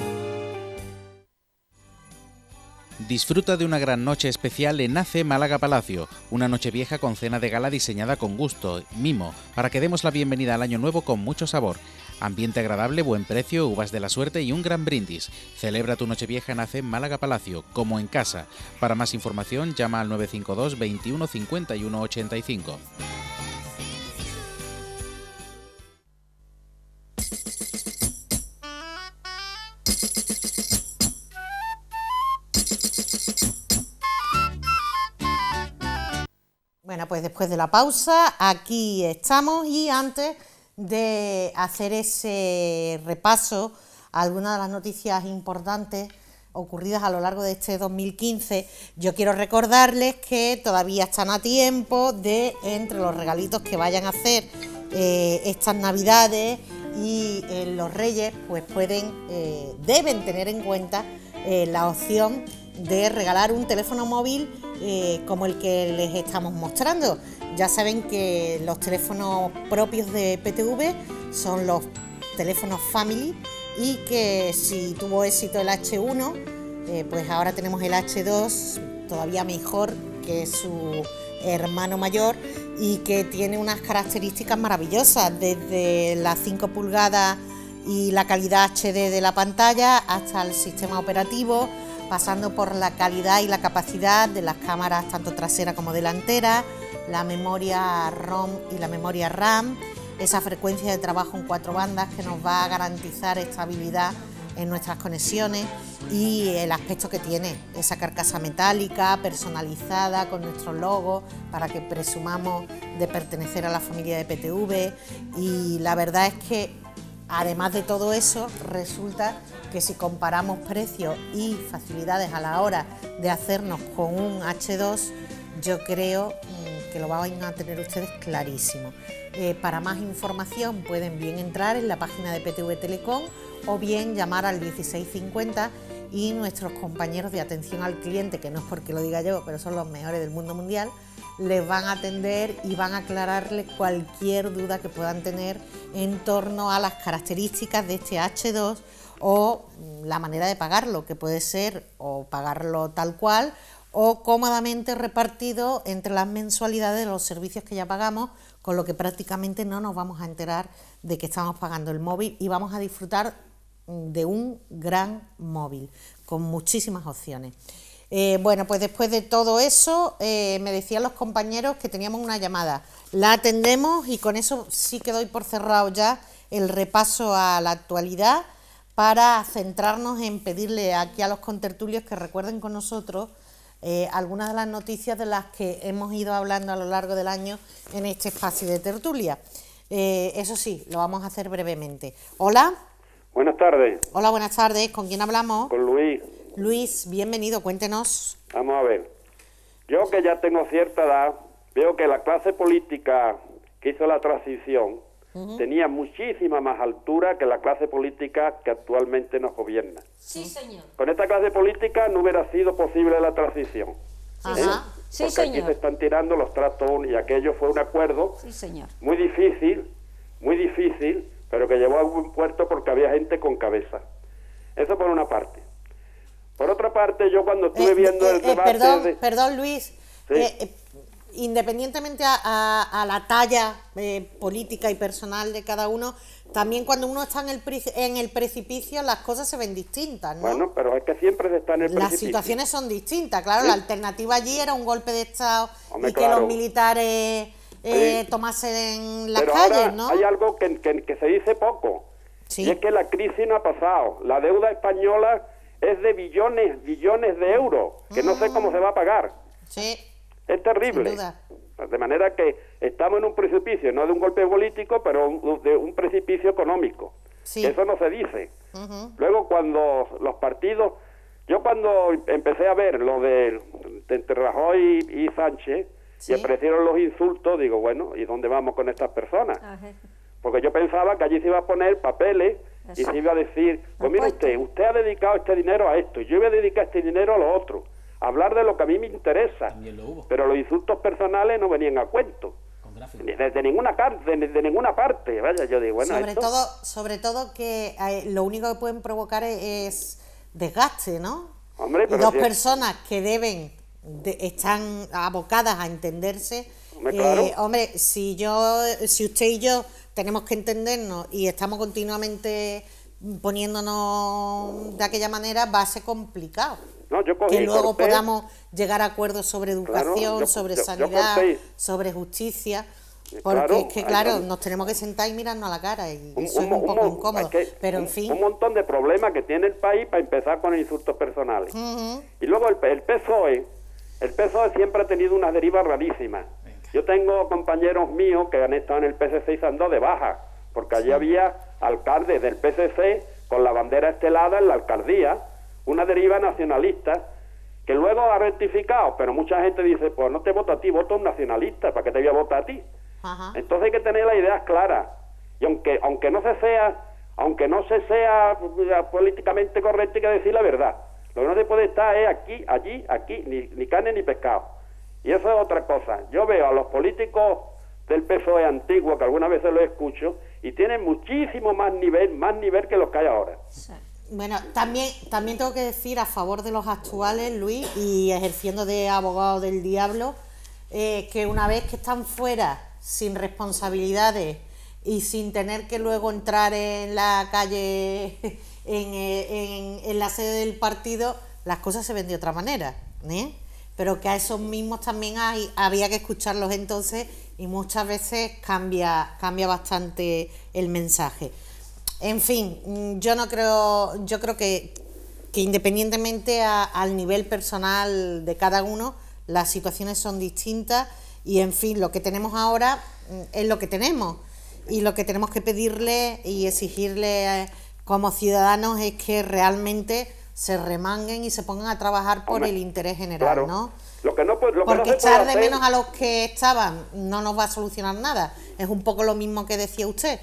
Disfruta de una gran noche especial en A C E Málaga Palacio, una noche vieja con cena de gala diseñada con gusto, mimo, para que demos la bienvenida al año nuevo con mucho sabor. Ambiente agradable, buen precio, uvas de la suerte y un gran brindis. Celebra tu noche vieja en A C E Málaga Palacio, como en casa. Para más información llama al nueve cinco dos, veintiuno, cincuenta y uno, ochenta y cinco. Bueno, pues después de la pausa, aquí estamos, y antes de hacer ese repaso a algunas de las noticias importantes ocurridas a lo largo de este dos mil quince, yo quiero recordarles que todavía están a tiempo de, entre los regalitos que vayan a hacer eh, estas Navidades y eh, los Reyes, pues pueden, eh, deben tener en cuenta eh, la opción de regalar un teléfono móvil eh, como el que les estamos mostrando. Ya saben que los teléfonos propios de P T V son los teléfonos Family y que si tuvo éxito el H uno, eh, pues ahora tenemos el H dos, todavía mejor que su hermano mayor, y que tiene unas características maravillosas, desde las cinco pulgadas y la calidad H D de la pantalla hasta el sistema operativo, pasando por la calidad y la capacidad de las cámaras tanto trasera como delantera, la memoria ROM y la memoria RAM, esa frecuencia de trabajo en cuatro bandas que nos va a garantizar estabilidad en nuestras conexiones, y el aspecto que tiene, esa carcasa metálica personalizada con nuestro logo para que presumamos de pertenecer a la familia de P T V. Y la verdad es que además de todo eso, resulta que si comparamos precios y facilidades a la hora de hacernos con un H dos, yo creo que lo van a tener ustedes clarísimo. Eh, para más información pueden bien entrar en la página de P T V Telecom o bien llamar al dieciséis cincuenta, y nuestros compañeros de atención al cliente, que no es porque lo diga yo, pero son los mejores del mundo mundial, les van a atender y van a aclararles cualquier duda que puedan tener en torno a las características de este H dos o la manera de pagarlo, que puede ser o pagarlo tal cual o cómodamente repartido entre las mensualidades de los servicios que ya pagamos, con lo que prácticamente no nos vamos a enterar de que estamos pagando el móvil y vamos a disfrutar de un gran móvil con muchísimas opciones. Eh, bueno, pues después de todo eso, eh, me decían los compañeros que teníamos una llamada. La atendemos y con eso sí que doy por cerrado ya el repaso a la actualidad, para centrarnos en pedirle aquí a los contertulios que recuerden con nosotros eh, algunas de las noticias de las que hemos ido hablando a lo largo del año en este espacio de tertulia. Eh, eso sí, lo vamos a hacer brevemente. Hola. Buenas tardes. Hola, buenas tardes. ¿Con quién hablamos? Con Luis. Luis, bienvenido, cuéntenos. Vamos a ver. Yo, que ya tengo cierta edad, veo que la clase política que hizo la transición uh-huh. tenía muchísima más altura que la clase política que actualmente nos gobierna. Sí, señor. Con esta clase política no hubiera sido posible la transición. Ajá. ¿Eh? Sí, Porque señor. aquí se están tirando los tratos y aquello fue un acuerdo sí, señor. muy difícil, muy difícil, pero que llevó a buen puerto porque había gente con cabeza. Eso por una parte. Por otra parte, yo cuando estuve eh, viendo eh, el debate... Eh, perdón, de... perdón, Luis. ¿Sí? Eh, eh, independientemente a, a, a la talla eh, política y personal de cada uno, también cuando uno está en el, en el precipicio las cosas se ven distintas, ¿no? Bueno, pero es que siempre se está en el Las precipicio. situaciones son distintas, claro. ¿Sí? La alternativa allí era un golpe de Estado. Hombre, y que claro. los militares eh, Sí. tomasen las Pero calles, ahora ¿no? hay algo que, que, que se dice poco, Sí. y es que la crisis no ha pasado. La deuda española es de billones, billones de euros, que no sé cómo se va a pagar. Sí. Es terrible. Sin duda. De manera que estamos en un precipicio, no de un golpe político, pero un, de un precipicio económico. Sí. Eso no se dice. Uh-huh. Luego, cuando los partidos... Yo cuando empecé a ver lo de, de entre Rajoy y, y Sánchez, Sí. y aparecieron los insultos, digo, bueno, ¿y dónde vamos con estas personas? Ajá. Porque yo pensaba que allí se iba a poner papeles y Eso. se iba a decir, pues mire Propuesta. usted, usted ha dedicado este dinero a esto, yo voy a dedicar este dinero a lo otro, a hablar de lo que a mí me interesa. También lo hubo. Pero los insultos personales no venían a cuento. Con gráficos. Ni de, de ninguna car- de, de ninguna parte. Vaya, yo digo, bueno, sobre esto- todo, sobre todo que eh, lo único que pueden provocar es, es desgaste, ¿no? Hombre, Y pero dos si- personas que deben, de- están abocadas a entenderse. Hombre, claro. eh, hombre, si yo, si usted y yo tenemos que entendernos y estamos continuamente poniéndonos de aquella manera, va a ser complicado. No, yo cogí, Que luego corté, podamos llegar a acuerdos sobre educación, Claro, yo- sobre yo- yo sanidad, corté. sobre justicia. Eh, Porque claro, es que, hay- claro, hay- nos tenemos que sentar y mirarnos a la cara y un, eso es un- un un- poco un- incómodo. es que Pero, en un- fin. un montón de problemas que tiene el país para empezar con insultos personales. Ujú. Y luego el, el P S O E, el P S O E siempre ha tenido unas derivas rarísimas. Yo tengo compañeros míos que han estado en el P S C y se han dado de baja, porque allí había alcaldes del P S C con la bandera estelada en la alcaldía, una deriva nacionalista, que luego ha rectificado, pero mucha gente dice, pues no te voto a ti, voto a un nacionalista, ¿para qué te voy a votar a ti? Ajá. Entonces hay que tener las ideas claras, y aunque aunque no se sea, aunque no se sea eh, políticamente correcto, hay que decir la verdad. Lo que no se puede estar es aquí, allí, aquí, ni, ni carne ni pescado. Y eso es otra cosa. Yo veo a los políticos del P S O E antiguo, que algunas veces los escucho, y tienen muchísimo más nivel, más nivel que los que hay ahora. Bueno, también, también tengo que decir a favor de los actuales, Luis, y ejerciendo de abogado del diablo, eh, que una vez que están fuera, sin responsabilidades y sin tener que luego entrar en la calle, en, en, en la sede del partido, las cosas se ven de otra manera, ¿eh? Pero que a esos mismos también hay, había que escucharlos entonces, y muchas veces cambia, cambia bastante el mensaje. En fin, yo no creo, yo creo que, que independientemente a, al nivel personal de cada uno, las situaciones son distintas y, en fin, lo que tenemos ahora es lo que tenemos, y lo que tenemos que pedirle y exigirle como ciudadanos es que realmente se remanguen y se pongan a trabajar por Hombre, el interés general, claro. ¿no? Lo que no puede, lo Porque que no se echar puede de hacer... menos a los que estaban no nos va a solucionar nada. Es un poco lo mismo que decía usted.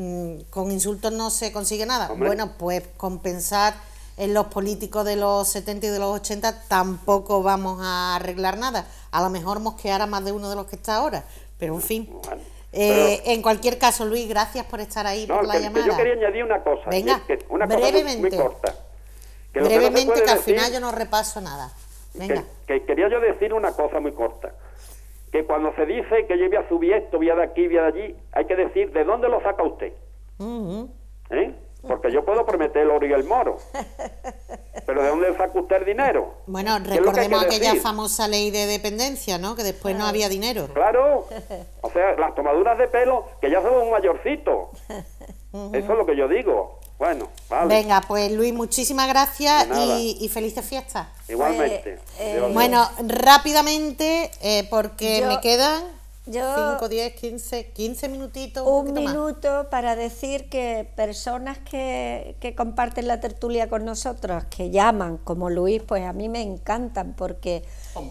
Con insultos no se consigue nada. Hombre. Bueno, pues compensar en los políticos de los setenta y de los ochenta tampoco vamos a arreglar nada. A lo mejor mosquear a más de uno de los que está ahora, pero en fin. Bueno, eh, pero... en cualquier caso, Luis, gracias por estar ahí, no, por la que, llamada. Que yo quería añadir una cosa. Venga, que, una brevemente. Cosa muy, muy corta. Que brevemente, que, no que al decir, final yo no repaso nada. Venga. Que, que quería yo decir una cosa muy corta. Que cuando se dice que yo voy a subir esto, voy a de aquí, voy a de allí, hay que decir de dónde lo saca usted. Uh-huh. ¿Eh? Porque yo puedo prometer el oro y el moro, pero ¿de dónde saca usted el dinero? Bueno, es recordemos que que aquella decir? famosa ley de dependencia, ¿no? Que después no había dinero. Claro, o sea, las tomaduras de pelo, que ya somos un mayorcito. Uh-huh. Eso es lo que yo digo. Bueno, vale. Venga, pues Luis, muchísimas gracias y, y felices fiestas. Igualmente. Eh, eh, bueno, rápidamente, eh, porque yo, me quedan yo, cinco, diez, quince, quince minutitos. Un, un minuto más. Para decir que personas que, que comparten la tertulia con nosotros, que llaman como Luis, pues a mí me encantan porque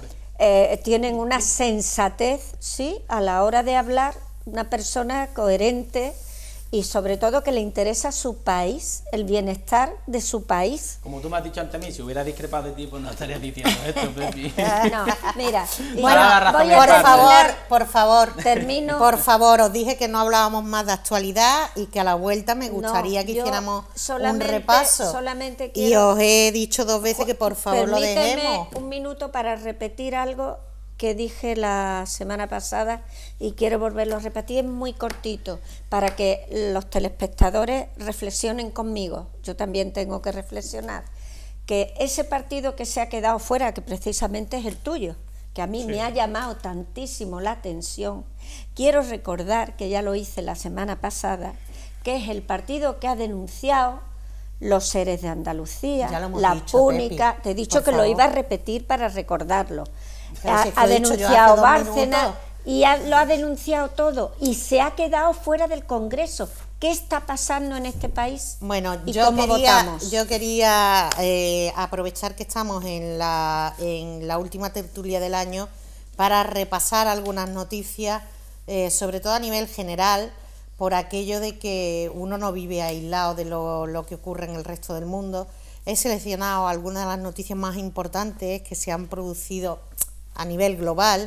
eh, tienen una sensatez, ¿sí?, a la hora de hablar, una persona coherente. Y sobre todo que le interesa su país, el bienestar de su país. Como tú me has dicho ante mí, si hubiera discrepado de ti, pues no estarías diciendo esto, Pepi. No, mira, bueno, voy a por favor, por favor, termino. Por favor, os dije que no hablábamos más de actualidad y que a la vuelta me gustaría no, que hiciéramos un repaso. Solamente quiero, y os he dicho dos veces que por favor lo dejemos. Un minuto para repetir algo que dije la semana pasada y quiero volverlo a repetir, es muy cortito, para que los telespectadores reflexionen conmigo. Yo también tengo que reflexionar. Que ese partido que se ha quedado fuera, que precisamente es el tuyo, que a mí sí. me ha llamado tantísimo la atención, quiero recordar, que ya lo hice la semana pasada, que es el partido que ha denunciado los seres de Andalucía, la dicho, púnica, Pepi, te he dicho que favor. Lo iba a repetir para recordarlo. Ha, ha denunciado Bárcenas y ha, lo ha denunciado todo y se ha quedado fuera del Congreso. ¿Qué está pasando en este país? Bueno, ¿Y yo cómo quería, votamos? yo quería eh, aprovechar que estamos en la, en la última tertulia del año para repasar algunas noticias, eh, sobre todo a nivel general, por aquello de que uno no vive aislado de lo, lo que ocurre en el resto del mundo. He seleccionado algunas de las noticias más importantes que se han producido a nivel global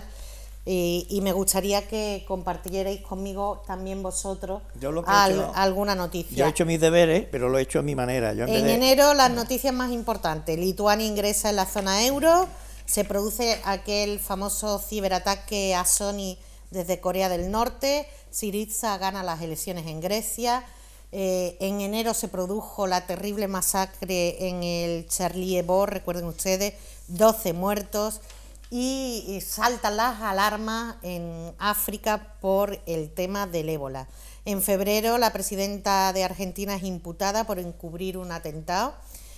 y, y me gustaría que compartierais conmigo también vosotros al, hecho, alguna noticia. Yo he hecho mis deberes, pero lo he hecho a mi manera. Yo en en de... enero las noticias más importantes. Lituania ingresa en la zona euro, se produce aquel famoso ciberataque a Sony desde Corea del Norte, Syriza gana las elecciones en Grecia. Eh, en enero se produjo la terrible masacre en el Charlie Hebdo, recuerden ustedes, doce muertos, y, y saltan las alarmas en África por el tema del ébola. En febrero la presidenta de Argentina es imputada por encubrir un atentado.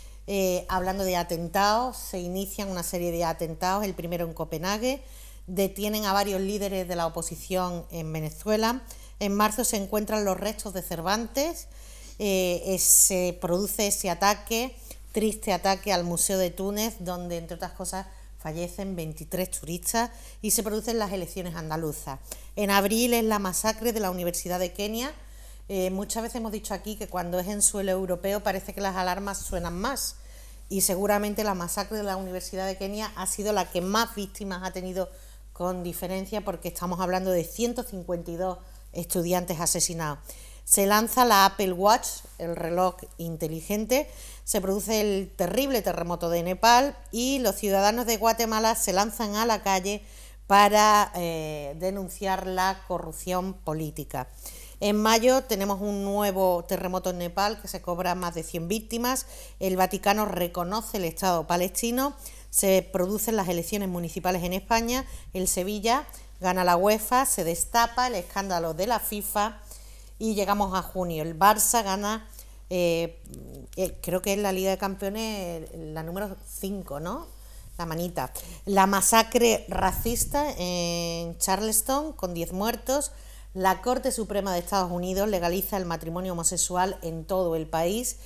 Eh, hablando de atentados, se inician una serie de atentados, el primero en Copenhague, detienen a varios líderes de la oposición en Venezuela. En marzo se encuentran los restos de Cervantes, eh, se produce ese ataque, triste ataque al Museo de Túnez, donde entre otras cosas fallecen veintitrés turistas y se producen las elecciones andaluzas. En abril es la masacre de la Universidad de Kenia. Eh, muchas veces hemos dicho aquí que cuando es en suelo europeo parece que las alarmas suenan más y seguramente la masacre de la Universidad de Kenia ha sido la que más víctimas ha tenido con diferencia, porque estamos hablando de ciento cincuenta y dos estudiantes asesinados. Se lanza la Apple Watch, el reloj inteligente, se produce el terrible terremoto de Nepal y los ciudadanos de Guatemala se lanzan a la calle para eh, denunciar la corrupción política. En mayo tenemos un nuevo terremoto en Nepal que se cobra más de cien víctimas, el Vaticano reconoce el Estado palestino, se producen las elecciones municipales en España, el Sevilla gana la UEFA, se destapa el escándalo de la FIFA y llegamos a junio. El Barça gana, eh, eh, creo que es la Liga de Campeones, la número cinco, ¿no? La manita. La masacre racista en Charleston con diez muertos. La Corte Suprema de Estados Unidos legaliza el matrimonio homosexual en todo el país.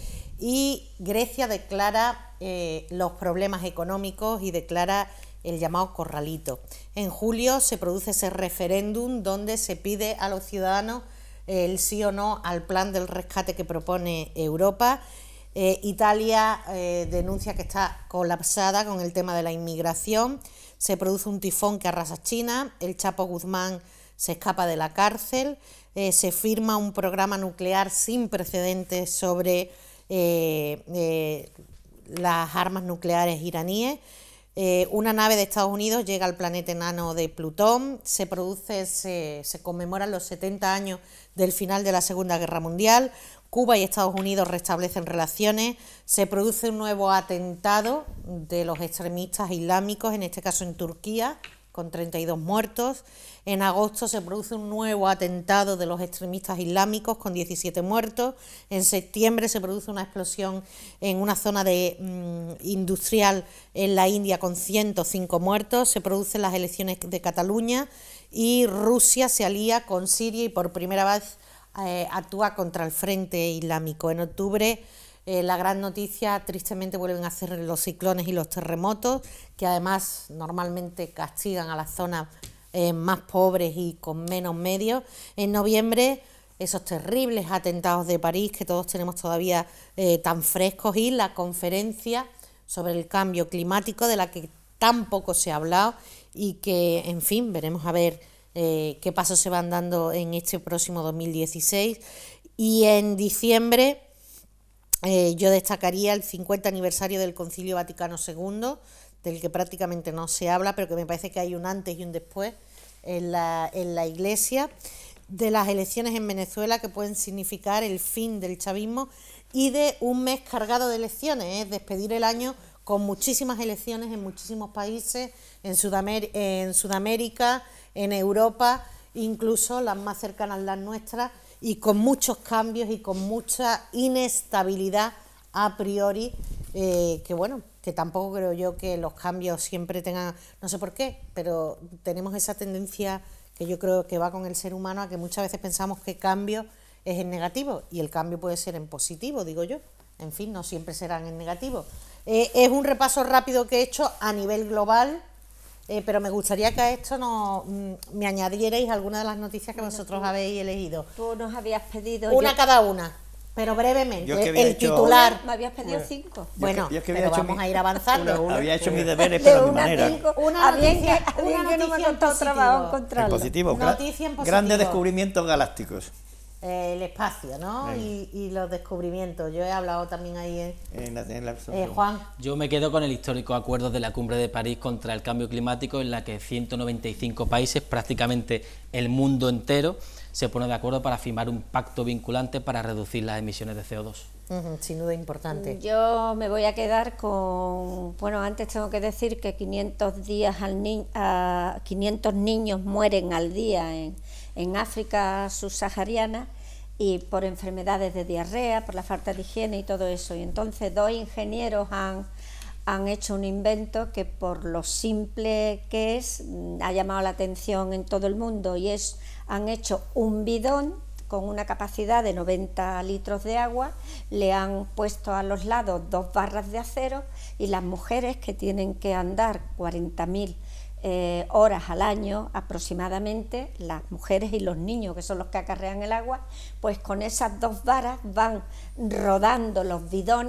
Y Grecia declara eh, los problemas económicos y declara el llamado corralito. En julio se produce ese referéndum donde se pide a los ciudadanos el sí o no al plan del rescate que propone Europa. Eh, Italia eh, denuncia que está colapsada con el tema de la inmigración. Se produce un tifón que arrasa China. El Chapo Guzmán se escapa de la cárcel. Eh, se firma un programa nuclear sin precedentes sobre eh, eh, las armas nucleares iraníes. Eh, una nave de Estados Unidos llega al planeta enano de Plutón. Se produce, se, se conmemoran los setenta años del final de la Segunda Guerra Mundial. Cuba y Estados Unidos restablecen relaciones. Se produce un nuevo atentado de los extremistas islámicos, en este caso en Turquía, con treinta y dos muertos. En agosto se produce un nuevo atentado de los extremistas islámicos con diecisiete muertos. En septiembre se produce una explosión en una zona de, mmm, industrial en la India con ciento cinco muertos. Se producen las elecciones de Cataluña y Rusia se alía con Siria y por primera vez eh, actúa contra el Frente Islámico. En octubre eh, la gran noticia, tristemente vuelven a ser los ciclones y los terremotos, que además normalmente castigan a las zonas Eh, más pobres y con menos medios. En noviembre, esos terribles atentados de París que todos tenemos todavía eh, tan frescos, y la conferencia sobre el cambio climático de la que tan poco se ha hablado y que, en fin, veremos a ver eh, qué pasos se van dando en este próximo dos mil dieciséis. Y en diciembre eh, yo destacaría el cincuenta aniversario del Concilio Vaticano segundo, del que prácticamente no se habla, pero que me parece que hay un antes y un después en la, en la Iglesia, de las elecciones en Venezuela que pueden significar el fin del chavismo y de un mes cargado de elecciones, ¿eh? Despedir el año con muchísimas elecciones en muchísimos países, en, Sudamer- en Sudamérica, en Europa, incluso las más cercanas a las nuestras, y con muchos cambios y con mucha inestabilidad a priori, eh, que bueno, que tampoco creo yo que los cambios siempre tengan, no sé por qué, pero tenemos esa tendencia que yo creo que va con el ser humano, a que muchas veces pensamos que cambio es en negativo, y el cambio puede ser en positivo, digo yo. En fin, no siempre serán en negativo. Eh, es un repaso rápido que he hecho a nivel global, eh, pero me gustaría que a esto no, mm, me añadierais algunas de las noticias que bueno, vosotros tú, habéis elegido. Tú nos habías pedido... Una yo... cada una. Pero brevemente, el hecho... titular. Me habías pedido bueno, cinco. Bueno, yo que, yo que pero vamos mi... a ir avanzando. Una, una, había hecho mis deberes, pero de mi manera. Cinco, una noticia, que, una noticia no me ha costado trabajo encontrarla. En positivo, noticia en positivo. Grandes descubrimientos galácticos. Eh, el espacio, ¿no? Y, y los descubrimientos. Yo he hablado también ahí en, en, la, en la eh, Juan. Yo me quedo con el histórico acuerdo de la Cumbre de París contra el cambio climático, en la que ciento noventa y cinco países, prácticamente el mundo entero, se pone de acuerdo para firmar un pacto vinculante para reducir las emisiones de C O dos. Uh-huh, sin duda importante. Yo me voy a quedar con... Bueno, antes tengo que decir que quinientos días al ni... a quinientos niños mueren al día en, en África subsahariana, y por enfermedades de diarrea, por la falta de higiene y todo eso. Y entonces dos ingenieros han, han hecho un invento que, por lo simple que es, ha llamado la atención en todo el mundo, y es, han hecho un bidón con una capacidad de noventa litros de agua, le han puesto a los lados dos barras de acero, y las mujeres, que tienen que andar cuarenta mil eh, horas al año aproximadamente, las mujeres y los niños, que son los que acarrean el agua, pues con esas dos varas van rodando los bidones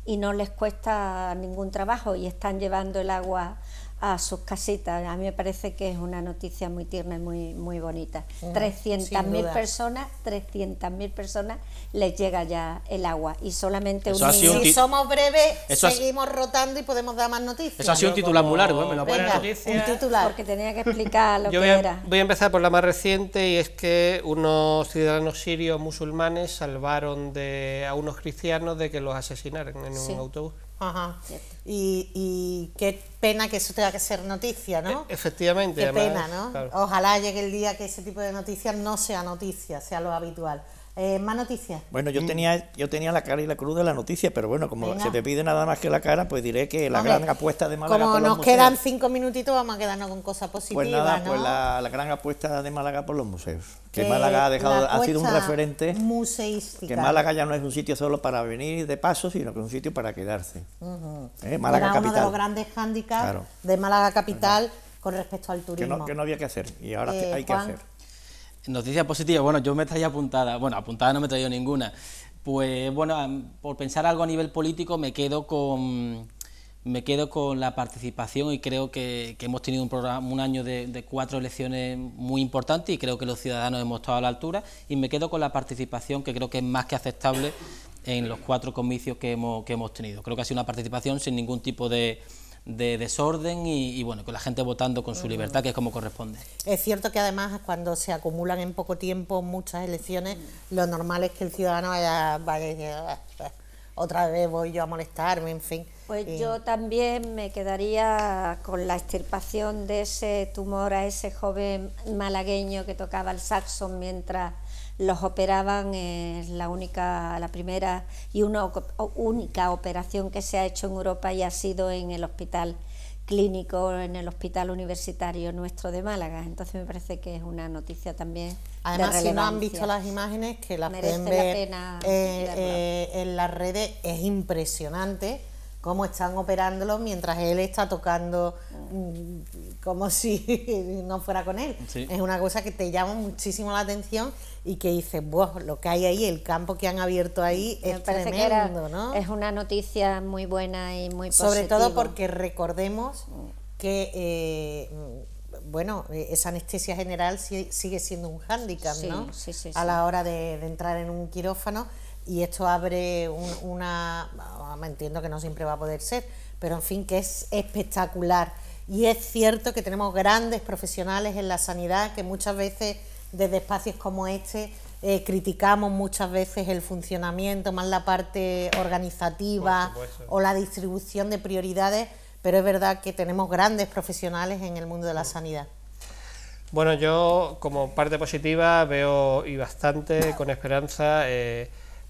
y no les cuesta ningún trabajo y están llevando el agua a sus casitas. A mí me parece que es una noticia muy tierna y muy, muy bonita. Mm, trescientas mil duda. personas, trescientas mil personas les llega ya el agua y solamente Eso un ha sido niño... un Si ti- somos breves, Eso ha- seguimos rotando y podemos dar más noticias. Eso ha sido un titular muy largo, ¿eh? Me lo Venga, apunto. un titular. Porque tenía que explicar lo Yo que voy a, era. voy a empezar por la más reciente, y es que unos ciudadanos sirios musulmanes salvaron de, a unos cristianos de que los asesinaran en Sí. un autobús. Ajá. Y, y qué pena que eso tenga que ser noticia, ¿no? E- efectivamente. Qué además, pena, ¿no? claro. Ojalá llegue el día que ese tipo de noticias no sea noticia, sea lo habitual. Eh, ¿Más noticias? Bueno, yo tenía yo tenía la cara y la cruz de la noticia, pero bueno, como Venga. se te pide nada más que la cara, pues diré que la Hombre, gran apuesta de Málaga Como por los nos museos. quedan cinco minutitos, vamos a quedarnos con cosas positivas, Pues nada, ¿no? pues la, la gran apuesta de Málaga por los museos. Que Que Málaga ha dejado, la ha sido un apuesta referente. museística. Que Málaga ya no es un sitio solo para venir de paso, sino que es un sitio para quedarse. Ujú. ¿Eh? Málaga Era uno de capital. los grandes hándicaps Claro. de Málaga capital con respecto al Que turismo. no, que no había que hacer, y ahora Eh, hay que Juan. hacer. Noticias positivas, bueno, yo me traía apuntada, bueno, apuntada no me he traído ninguna. Pues bueno, am- por pensar algo a nivel político me quedo con me quedo con la participación y creo que, que hemos tenido un programa, un año de, de cuatro elecciones muy importantes y creo que los ciudadanos hemos estado a la altura, y me quedo con la participación, que creo que es más que aceptable en los cuatro comicios que hemos, que hemos tenido. Creo que ha sido una participación sin ningún tipo de, de desorden y, y bueno, con la gente votando con su libertad, que es como corresponde. Es cierto que además cuando se acumulan en poco tiempo muchas elecciones, lo normal es que el ciudadano vaya, vaya y diga, "Ah, otra vez voy yo a molestarme", en fin. Pues Eh, yo también me quedaría con la extirpación de ese tumor a ese joven malagueño que tocaba el saxo mientras los operaban. Es la única, la primera y una o- única operación que se ha hecho en Europa y ha sido en el hospital clínico, en el hospital universitario nuestro de Málaga. Entonces me parece que es una noticia también Además, de si no han relevancia. visto las imágenes, que las Merece pueden la ver pena eh, verlas. eh, en las redes, es impresionante cómo están operándolo mientras él está tocando mm, como si no fuera con él. Sí. Es una cosa que te llama muchísimo la atención y que dices, wow, lo que hay ahí, el campo que han abierto ahí Me es parece que era- tremendo, ¿no? es una noticia muy buena y muy Sobre positiva. todo porque recordemos que eh, bueno, eh, esa anestesia general si- sigue siendo un hándicap, Sí, ¿no? sí, sí, a sí. la hora de, de entrar en un quirófano, y esto abre un- una, ah, me entiendo que no siempre va a poder ser, pero en fin, que es espectacular. Y es cierto que tenemos grandes profesionales en la sanidad que muchas veces desde espacios como este eh, criticamos muchas veces el funcionamiento, más la parte organizativa Por supuesto. o la distribución de prioridades, pero es verdad que tenemos grandes profesionales en el mundo de la sanidad. Bueno, yo como parte positiva veo, y bastante con esperanza, eh,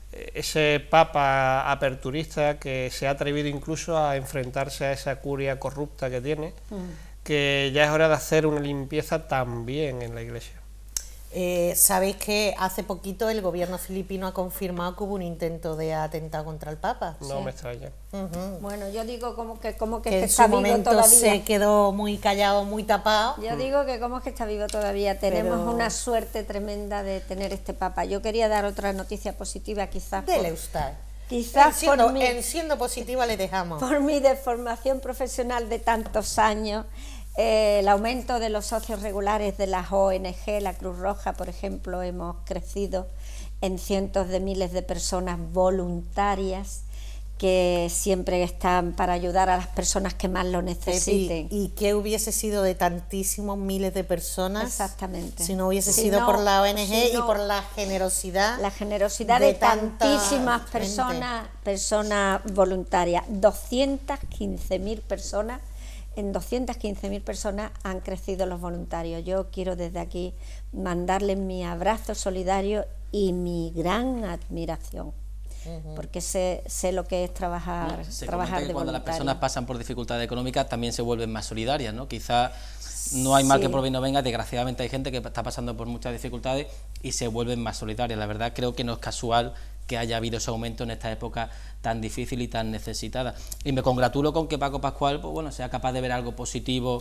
ese papa aperturista que se ha atrevido incluso a enfrentarse a esa curia corrupta que tiene, que ya es hora de hacer una limpieza también en la Iglesia. Eh, Sabéis que hace poquito el gobierno filipino ha confirmado que hubo un intento de atentado contra el Papa. No me extraña. Ujú. Bueno, yo digo como que como que, Que este en está su vivo momento todavía. se quedó muy callado, muy tapado. Yo digo que como es que está vivo todavía. Tenemos Pero- una suerte tremenda de tener este Papa. Yo quería dar otra noticia positiva, quizás. por- Dele usted. Quizás En siendo, por, mi, en siendo positiva le dejamos. por mi deformación profesional de tantos años, eh, el aumento de los socios regulares de las O N G, la Cruz Roja, por ejemplo, hemos crecido en cientos de miles de personas voluntarias que siempre están para ayudar a las personas que más lo necesiten. ¿Y qué hubiese sido de tantísimos miles de personas Exactamente. si no hubiese Si sido no- por la O N G si no- y por la generosidad? La generosidad de, de tanta tantísimas gente. personas, personas voluntarias. doscientas quince mil personas, en doscientas quince mil personas han crecido los voluntarios. Yo quiero desde aquí mandarles mi abrazo solidario y mi gran admiración, porque sé, sé lo que es trabajar, Se trabajar comenta que de cuando las voluntario. personas pasan por dificultades económicas también se vuelven más solidarias, ¿no? Quizás no hay mal Sí. que por bien no venga, desgraciadamente hay gente que está pasando por muchas dificultades y se vuelven más solidarias. La verdad creo que no es casual que haya habido ese aumento en esta época tan difícil y tan necesitada. Y me congratulo con que Paco Pascual, pues bueno, sea capaz de ver algo positivo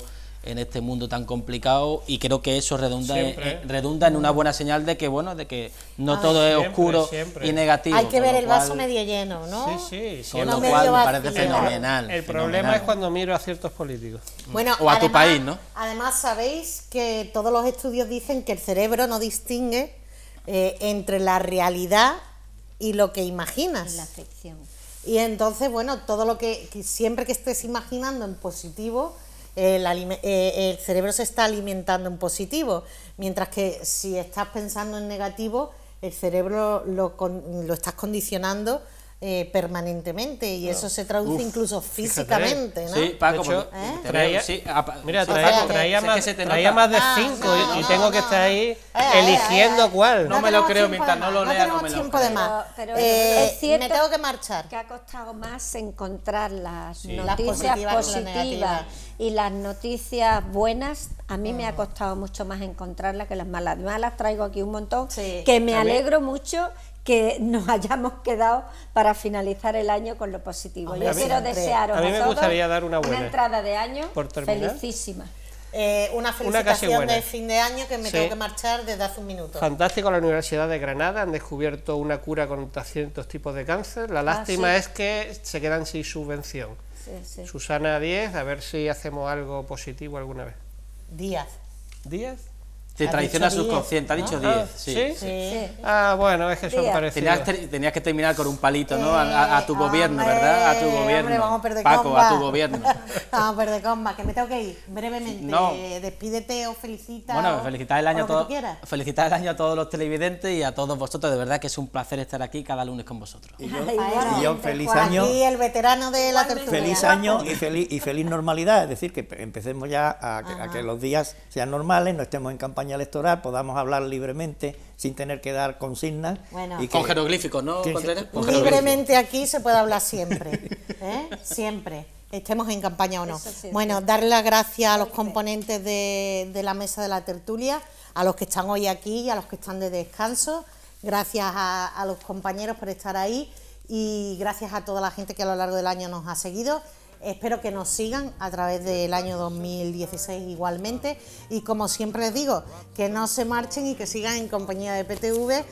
en este mundo tan complicado, y creo que eso redunda, Siempre. en, redunda en una buena señal de que, bueno, de que no Ay, todo es siempre, oscuro siempre. y negativo. Hay que con ver lo el vaso cual- medio lleno, ¿no? Sí, sí, sí. Con No lo medio cual me parece vacío. fenomenal. El problema fenomenal. es cuando miro a ciertos políticos. Bueno, O a tu además- país, ¿no? Además, sabéis que todos los estudios dicen que el cerebro no distingue eh, entre la realidad y lo que imaginas. Y la ficción. Y entonces, bueno, todo lo que, que siempre que estés imaginando en positivo, el, alime- eh, el cerebro se está alimentando en positivo, mientras que si estás pensando en negativo, el cerebro lo, con- lo estás condicionando eh, permanentemente, y eso se traduce Uf, incluso fíjate. físicamente, ¿no? Sí, Paco, De hecho, porque ¿eh? te traía- veo, sí, apa- Mira, sí, traía, Paco, traía sé más, que se te traía nota. más de Ah, cinco no, y, y no, tengo que no. estar ahí Eh, eh, eligiendo eh, cuál. No me lo tenemos creo, tiempo mientras de no más, lo lea, tenemos no me lo tiempo de creo. más. Pero- pero Eh, es cierto me tengo que marchar. que ha costado más encontrar las Sí. Las noticias positivas que las positivas negativas. y las noticias buenas. A mí me ha costado mucho más encontrarlas que las malas. Además, las traigo aquí un montón, Sí. que me A mí- alegro mucho que nos hayamos quedado para finalizar el año con lo positivo. Hombre, Yo a mí- quiero desearos a mí me todos gustaría dar una buena. entrada de año Por terminar. felicísima. Eh, una casi felicitación buena. de fin de año, que me Sí. tengo que marchar desde hace un minuto. Fantástico, la Universidad de Granada han descubierto una cura contra ciertos tipos de cáncer. La lástima sí. es que se quedan sin subvención. Sí, sí. Susana Díez, a ver si hacemos algo positivo alguna vez. Díaz. ¿Díez? Te Ha traiciona dicho diez, subconsciente, ha dicho ¿no? diez. Ah, sí. ¿sí? Sí. Ah, bueno, es que son Díaz. parecidos. Tenías, te- tenías que terminar con un palito, ¿no? A, a- a tu Eh, gobierno, hombre, ¿verdad? A tu gobierno. hombre, vamos a perder Paco, comba. a tu gobierno. Vamos a perder comba, que me tengo que ir brevemente. No. Despídete o felicita. Bueno, o- felicitar el o año lo a que tú todos. quieras. Felicitar el año a todos los televidentes y a todos vosotros. De verdad que es un placer estar aquí cada lunes con vosotros. Y yo, Igualmente, y yo feliz Juan. año. Aquí el veterano de la tertulia. Feliz año y feliz, y feliz normalidad, es decir, que pe- empecemos ya a que, a que los días sean normales, no estemos en campaña electoral, podamos hablar libremente sin tener que dar consignas. Bueno. y que- Con jeroglíficos, ¿no, que- Contreras? Con jeroglíficos. Libremente aquí se puede hablar siempre, ¿eh? Siempre, estemos en campaña o no. Eso sí, Bueno, sí. darle las gracias a los componentes de, de la mesa de la tertulia, a los que están hoy aquí y a los que están de descanso. Gracias a, a los compañeros por estar ahí, y gracias a toda la gente que a lo largo del año nos ha seguido. Espero que nos sigan a través del año dos mil dieciséis igualmente, y como siempre les digo, que no se marchen y que sigan en compañía de P T V,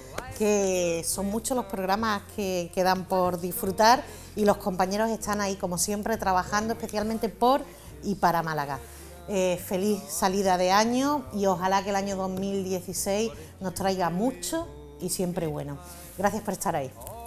que son muchos los programas que quedan por disfrutar, y los compañeros están ahí como siempre trabajando especialmente por y para Málaga. Eh, feliz salida de año, y ojalá que el año dos mil dieciséis nos traiga mucho y siempre bueno. Gracias por estar ahí.